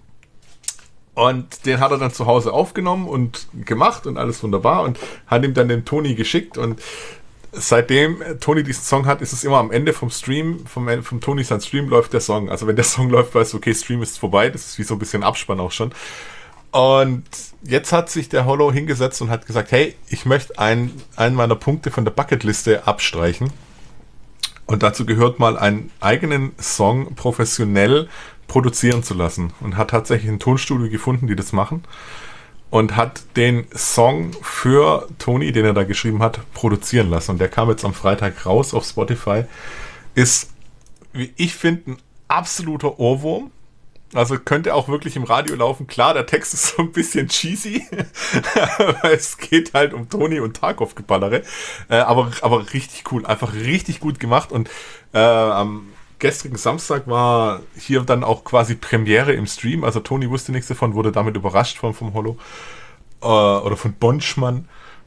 Und den hat er dann zu Hause aufgenommen und gemacht und alles wunderbar und hat ihm dann dem Tony geschickt. Und seitdem Tony diesen Song hat, ist es immer am Ende vom Stream, vom, vom Tony sein Stream läuft der Song. Also wenn der Song läuft, weißt du, okay, Stream ist vorbei. Das ist wie so ein bisschen Abspann auch schon. Und jetzt hat sich der Hollow hingesetzt und hat gesagt, hey, ich möchte einen, einen meiner Punkte von der Bucketliste abstreichen. Und dazu gehört mal, einen eigenen Song professionell produzieren zu lassen. Und hat tatsächlich ein Tonstudio gefunden, die das machen. Und hat den Song für Tony, den er da geschrieben hat, produzieren lassen. Und der kam jetzt am Freitag raus auf Spotify. Ist, wie ich finde, ein absoluter Ohrwurm. Also könnte auch wirklich im Radio laufen. Klar, der Text ist so ein bisschen cheesy, weil es geht halt um Tony und Tarkov-Geballere. Äh, aber, aber richtig cool, einfach richtig gut gemacht. Und äh, am gestrigen Samstag war hier dann auch quasi Premiere im Stream. Also Tony wusste nichts davon, wurde damit überrascht vom, vom Hollow äh, oder von Bonschmann.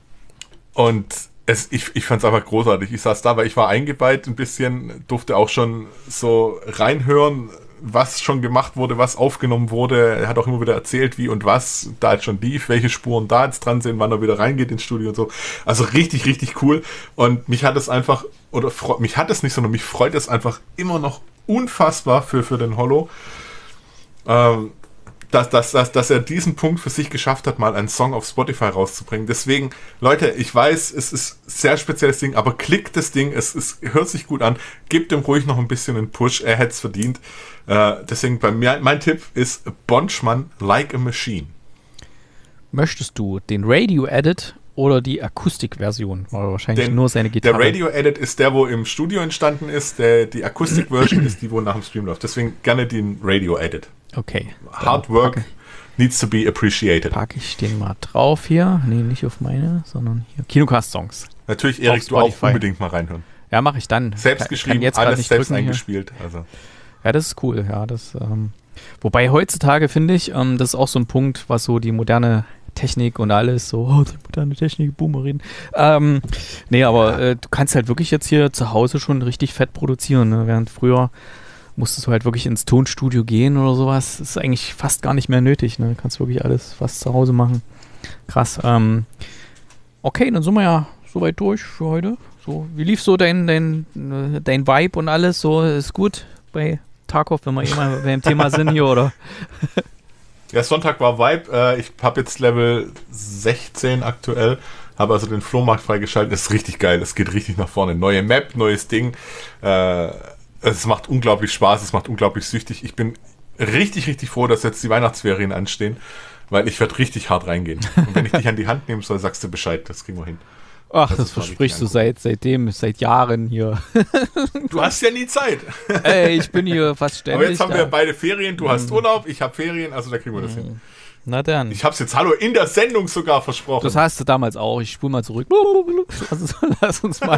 Und es, ich, ich fand es einfach großartig. Ich saß da, weil ich war eingeweiht ein bisschen, durfte auch schon so reinhören, was schon gemacht wurde, was aufgenommen wurde. Er hat auch immer wieder erzählt, wie und was da jetzt schon lief, welche Spuren da jetzt dran sind, wann er wieder reingeht ins Studio und so. Also richtig, richtig cool. Und mich hat es einfach, oder mich hat es nicht, sondern mich freut es einfach immer noch unfassbar für, für den Hollow, ähm, dass, dass, dass, dass er diesen Punkt für sich geschafft hat, mal einen Song auf Spotify rauszubringen. Deswegen, Leute, ich weiß, es ist ein sehr spezielles Ding, aber klickt das Ding, es, es hört sich gut an, gebt ihm ruhig noch ein bisschen einen Push, er hätte es verdient. Äh, deswegen, bei mir, mein Tipp ist Bonschmann, Like a Machine. Möchtest du den Radio-Edit oder die Akustikversion? Oder wahrscheinlich Den, nur seine Gitarre. Der Radio-Edit ist der, wo im Studio entstanden ist, der, die Akustik-Version ist die, wo nach dem Stream läuft. Deswegen gerne den Radio-Edit. Okay. Hard work packe, needs to be appreciated. Packe ich den mal drauf hier. Nee, nicht auf meine, sondern hier. Kinocast-Songs. Natürlich, Erik, du auch unbedingt mal reinhören. Ja, mache ich dann. Selbst geschrieben, jetzt alles selbst eingespielt. Also. Ja, das ist cool. Ja, das, ähm, wobei heutzutage finde ich, ähm, das ist auch so ein Punkt, was so die moderne Technik und alles, so, oh, die moderne Technik, Boomerin. Ähm, nee, aber äh, du kannst halt wirklich jetzt hier zu Hause schon richtig fett produzieren, ne? Während früher musstest du halt wirklich ins Tonstudio gehen oder sowas. Das ist eigentlich fast gar nicht mehr nötig. Ne? Du kannst wirklich alles fast zu Hause machen. Krass. Ähm, okay, dann sind wir ja soweit durch für heute. So, wie lief so dein, dein, dein Vibe und alles? So, ist gut bei Tarkov, wenn wir eh mal beim Thema sind hier, oder? Ja, Sonntag war Vibe. Äh, ich habe jetzt Level sechzehn aktuell. Habe also den Flohmarkt freigeschaltet. Das ist richtig geil. Es geht richtig nach vorne. Neue Map, neues Ding. Äh, Es macht unglaublich Spaß, es macht unglaublich süchtig. Ich bin richtig, richtig froh, dass jetzt die Weihnachtsferien anstehen, weil ich werde richtig hart reingehen. Und wenn ich dich an die Hand nehmen soll, sagst du Bescheid, das kriegen wir hin. Ach, das, das versprichst du seit seitdem, seit Jahren hier. Du hast ja nie Zeit. Ey, ich bin hier fast ständig. Aber jetzt haben da. wir beide Ferien, du hast Urlaub, ich habe Ferien, also da kriegen wir das hin. Na dann. Ich hab's jetzt, hallo, in der Sendung sogar versprochen. Das hast du damals auch. Ich spule mal zurück. Lass, lass uns mal.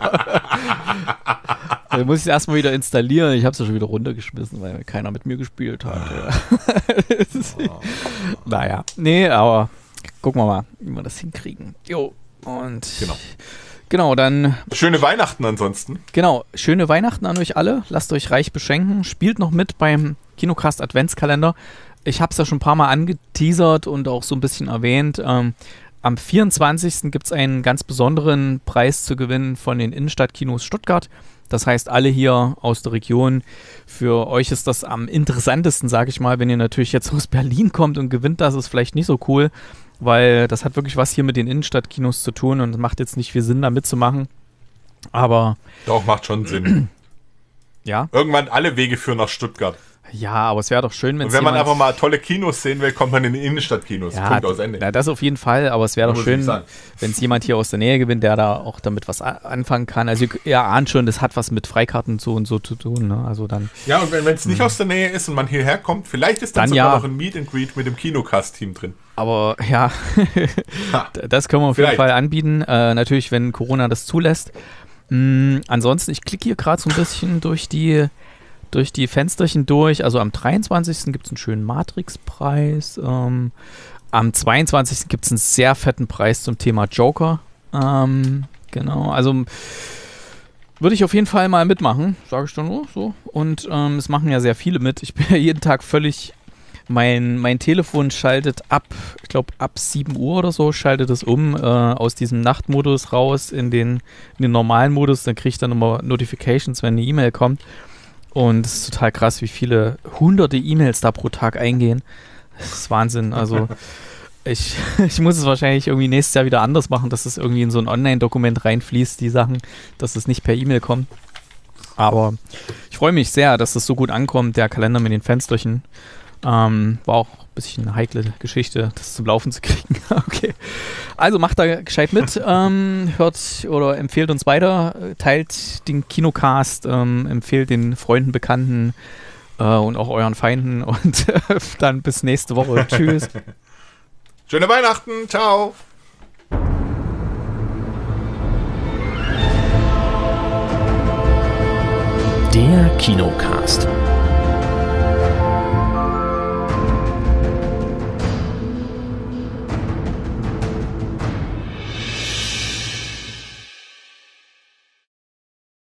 Da muss ich es erstmal wieder installieren. Ich habe es ja schon wieder runtergeschmissen, weil keiner mit mir gespielt hat. Ja. Oh. Naja, nee, aber gucken wir mal, wie wir das hinkriegen. Jo, und genau. Genau, dann... Schöne Weihnachten ansonsten. Genau, schöne Weihnachten an euch alle. Lasst euch reich beschenken. Spielt noch mit beim Kinocast Adventskalender. Ich habe es ja schon ein paar Mal angeteasert und auch so ein bisschen erwähnt. Ähm, am vierundzwanzigsten gibt es einen ganz besonderen Preis zu gewinnen von den Innenstadtkinos Stuttgart. Das heißt, alle hier aus der Region, für euch ist das am interessantesten, sage ich mal. Wenn ihr natürlich jetzt aus Berlin kommt und gewinnt, das ist vielleicht nicht so cool, weil das hat wirklich was hier mit den Innenstadtkinos zu tun und es macht jetzt nicht viel Sinn, da mitzumachen. Aber Doch, macht schon Sinn. ja. Irgendwann alle Wege führen nach Stuttgart. Ja, aber es wäre doch schön, wenn Und es wenn man jemand- einfach mal tolle Kinos sehen will, kommt man in die Innenstadtkinos. Ja, Punkt aus Ende. na, das auf jeden Fall, aber es wäre doch Muss ich schön, sagen. wenn es jemand hier aus der Nähe gewinnt, der da auch damit was a- anfangen kann. Also ihr, ihr ahnt schon, das hat was mit Freikarten so und so zu tun. Ne? Also dann, Ja, und wenn es nicht aus der Nähe ist und man hierher kommt, vielleicht ist dann, Dann sogar ja. noch ein Meet and Greet mit dem Kinocast-Team drin. aber ja, Ha. das können wir auf Vielleicht. jeden Fall anbieten. Äh, natürlich, wenn Corona das zulässt. Mm, ansonsten, ich klicke hier gerade so ein bisschen durch die durch die Fensterchen durch. Also am dreiundzwanzigsten gibt es einen schönen Matrix-Preis. Ähm, am zweiundzwanzigsten gibt es einen sehr fetten Preis zum Thema Joker. Ähm, genau, also würde ich auf jeden Fall mal mitmachen, sage ich dann nur so. Und ähm, es machen ja sehr viele mit. Ich bin ja jeden Tag völlig, mein, mein Telefon schaltet ab, ich glaube ab sieben Uhr oder so, schaltet es um äh, aus diesem Nachtmodus raus in den, in den normalen Modus. Dann kriege ich dann immer Notifications, wenn eine E-Mail kommt. Und es ist total krass, wie viele hunderte E-Mails da pro Tag eingehen. Das ist Wahnsinn. Also ich, ich muss es wahrscheinlich irgendwie nächstes Jahr wieder anders machen, dass es irgendwie in so ein Online-Dokument reinfließt, die Sachen, dass es nicht per E-Mail kommt. Aber ich freue mich sehr, dass das so gut ankommt, der Kalender mit den Fensterchen. Ähm, war auch ein bisschen eine heikle Geschichte, das zum Laufen zu kriegen. Okay. Also macht da gescheit mit, ähm, hört oder empfehlt uns weiter, teilt den Kinocast, ähm, empfehlt den Freunden, Bekannten äh, und auch euren Feinden und äh, dann bis nächste Woche. Tschüss. Schöne Weihnachten, ciao! Der Kinocast.